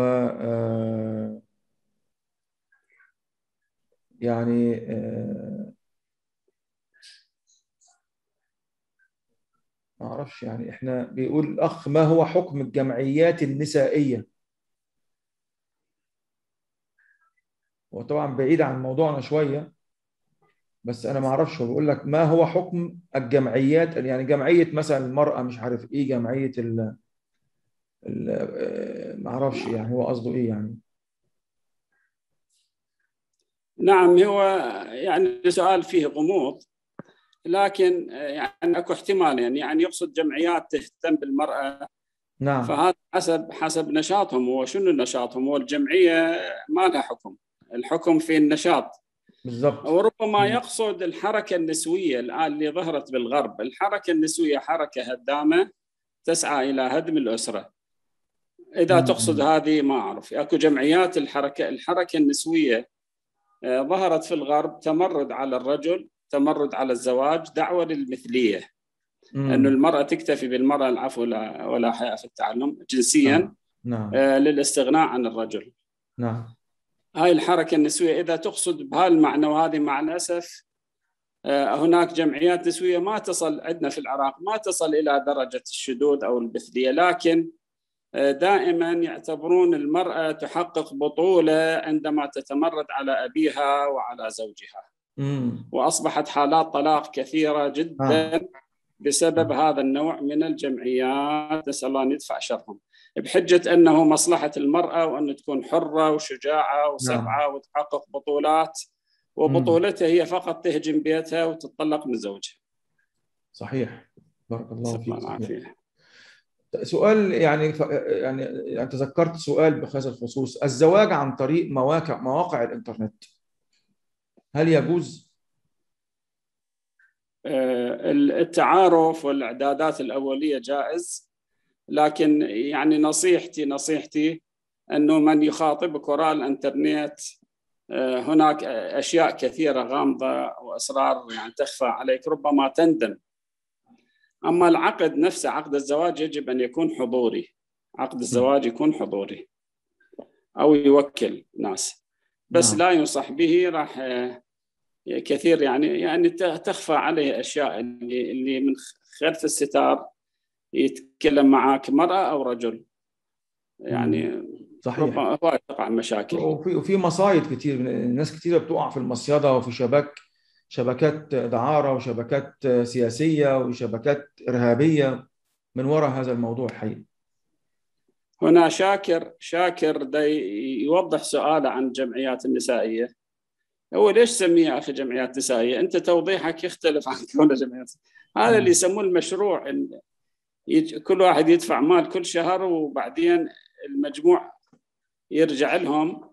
Speaker 1: يعني ما أعرفش، يعني إحنا بيقول الأخ ما هو حكم الجمعيات النسائية؟ وطبعا بعيد عن موضوعنا شوية، بس أنا ما أعرفش. هو بيقول لك ما هو حكم الجمعيات، يعني جمعية مثلا المرأة مش عارف إيه، جمعية ال ما أعرفش يعني هو قصده إيه يعني.
Speaker 2: نعم هو يعني سؤال فيه غموض، لكن يعني اكو احتمالين، يعني يقصد جمعيات تهتم بالمرأة.
Speaker 1: نعم.
Speaker 2: فهذا حسب حسب نشاطهم. وشنو نشاطهم؟ والجمعية ما لها حكم، الحكم في النشاط
Speaker 1: بالضبط.
Speaker 2: وربما يقصد الحركة النسوية الآن اللي ظهرت بالغرب. الحركة النسوية حركة هدامة تسعى إلى هدم الأسرة. إذا تقصد هذه ما أعرف. أكو جمعيات الحركة الحركة النسوية ظهرت في الغرب، تمرد على الرجل، تمرد على الزواج، دعوة للمثلية، أن المرأة تكتفي بالمرأة العفو ولا, ولا حياء في التعلم جنسيا.
Speaker 1: نعم. نعم.
Speaker 2: آه للاستغناء عن الرجل.
Speaker 1: نعم.
Speaker 2: هاي الحركة النسوية إذا تقصد بهالمعنى، وهذه مع الأسف آه هناك جمعيات نسوية ما تصل عندنا في العراق، ما تصل إلى درجة الشذوذ أو المثلية، لكن دائما يعتبرون المرأة تحقق بطولة عندما تتمرد على أبيها وعلى زوجها.
Speaker 1: مم.
Speaker 2: وأصبحت حالات طلاق كثيرة جدا
Speaker 1: آه.
Speaker 2: بسبب
Speaker 1: آه.
Speaker 2: هذا النوع من الجمعيات، نسأل الله أن يدفع شرهم، بحجة أنه مصلحة المرأة وأن تكون حرة وشجاعة وسبعة وتحقق بطولات، وبطولتها هي فقط تهجم بيتها وتطلق من زوجها.
Speaker 1: صحيح. بارك الله فيك.
Speaker 2: صحيح.
Speaker 1: سؤال يعني يعني يعني تذكرت سؤال بهذا الخصوص، الزواج عن طريق مواقع مواقع الإنترنت هل يجوز؟
Speaker 2: التعارف والإعدادات الأولية جائز، لكن يعني نصيحتي نصيحتي أنه من يخاطبك وراء الإنترنت هناك أشياء كثيرة غامضة وأسرار يعني تخفى عليك، ربما تندم. أما العقد نفسه، عقد الزواج يجب أن يكون حضوري، عقد الزواج يكون حضوري أو يوكل ناس، بس لا ينصح به، راح كثير يعني يعني تخفى عليه أشياء اللي اللي من خلف الستار يتكلم معك مرأة أو رجل، يعني
Speaker 1: صحيح.
Speaker 2: ربما تقع مشاكل.
Speaker 1: وفي وفي مصايد كتير، الناس كتير بتقع في المصيدة وفي شباك شبكات دعارة وشبكات سياسية وشبكات إرهابية من وراء هذا الموضوع حقيقي.
Speaker 2: هنا شاكر شاكر دا يوضح سؤاله عن الجمعيات النسائية. هو ليش سميها أخي جمعيات نسائية؟ أنت توضيحك يختلف عن كونه جمعيات. هذا اللي يسموه المشروع، إن كل واحد يدفع مال كل شهر وبعدين المجموع يرجع لهم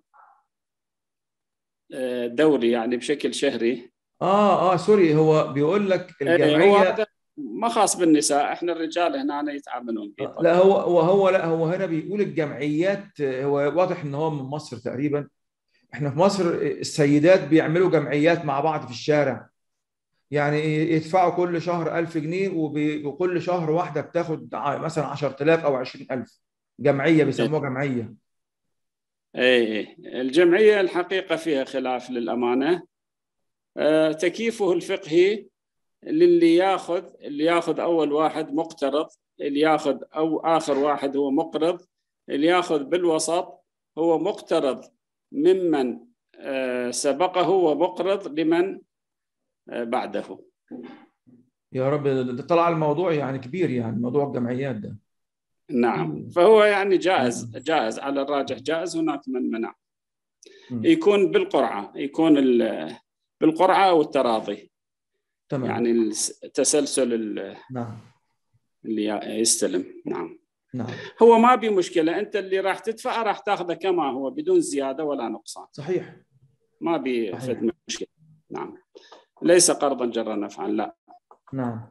Speaker 2: دوري، يعني بشكل شهري.
Speaker 1: اه اه سوري، هو بيقول لك
Speaker 2: هو هذا
Speaker 1: الجمعيه.
Speaker 2: ما خاص بالنساء، احنا الرجال هنا يتعاملون به
Speaker 1: آه لا،
Speaker 2: طبعا.
Speaker 1: هو هو هو لا هو هنا بيقول الجمعيات، آه، هو واضح ان هو من مصر تقريبا. احنا في مصر السيدات بيعملوا جمعيات مع بعض في الشارع، يعني يدفعوا كل شهر ألف جنيه، وبي- وكل شهر واحده بتاخد ع- مثلا عشرة آلاف او عشرين ألف. جمعيه بيسموها جمعيه.
Speaker 2: ايه، الجمعية الحقيقة فيها خلاف للأمانة. آه، تكييفه الفقهي للي ياخذ اللي ياخذ أول واحد مقترض، اللي ياخذ أو آخر واحد هو مقرض، اللي ياخذ بالوسط هو مقترض ممن آه، سبقه ومقرض لمن آه، بعده.
Speaker 1: يا رب، ده ده طلع الموضوع يعني كبير، يعني موضوع الجمعيات ده.
Speaker 2: نعم،
Speaker 1: مم.
Speaker 2: فهو يعني جائز جائز على الراجح جائز، هناك من منع.
Speaker 1: مم.
Speaker 2: يكون بالقرعة، يكون بالقرعة أو التراضي،
Speaker 1: تمام.
Speaker 2: يعني التسلسل
Speaker 1: نعم.
Speaker 2: اللي يستلم. نعم.
Speaker 1: نعم.
Speaker 2: هو ما بي مشكلة، أنت اللي راح تدفع راح تاخذه كما هو بدون زيادة ولا نقصان.
Speaker 1: صحيح.
Speaker 2: ما بي
Speaker 1: صحيح.
Speaker 2: فد مشكلة. نعم، ليس قرضا جرا نفعا، لا.
Speaker 1: نعم.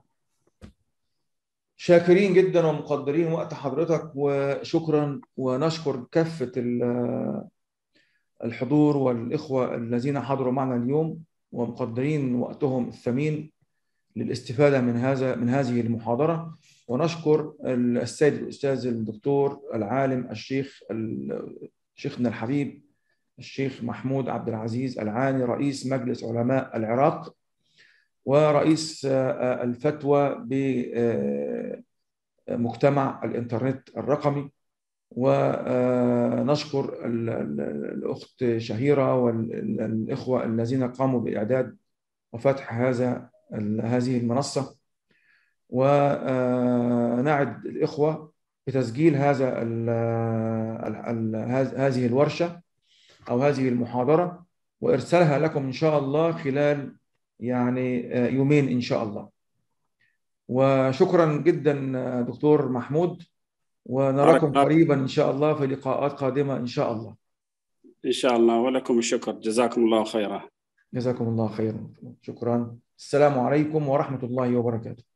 Speaker 1: شاكرين جدا ومقدرين وقت حضرتك، وشكرا، ونشكر كافة ال- الحضور والإخوة الذين حضروا معنا اليوم، ومقدرين وقتهم الثمين للاستفادة من هذا من هذه المحاضرة. ونشكر السيد الأستاذ الدكتور العالم الشيخ شيخنا الحبيب الشيخ محمود عبد العزيز العاني، رئيس مجلس علماء العراق ورئيس الفتوى بمجتمع الإنترنت الرقمي. ونشكر الأخت شهيرة والإخوة الذين قاموا بإعداد وفتح هذا هذه المنصة. ونعد الإخوة بتسجيل هذا هذه الورشة أو هذه المحاضرة، وإرسالها لكم إن شاء الله خلال يعني يومين إن شاء الله. وشكرا جدا دكتور محمود،
Speaker 2: بارك
Speaker 1: ونراكم
Speaker 2: الله
Speaker 1: قريبا إن شاء الله في لقاءات قادمة إن شاء الله.
Speaker 2: إن شاء الله، ولكم الشكر، جزاكم الله خيرا.
Speaker 1: جزاكم الله خيرا. شكرا. السلام عليكم ورحمة الله وبركاته.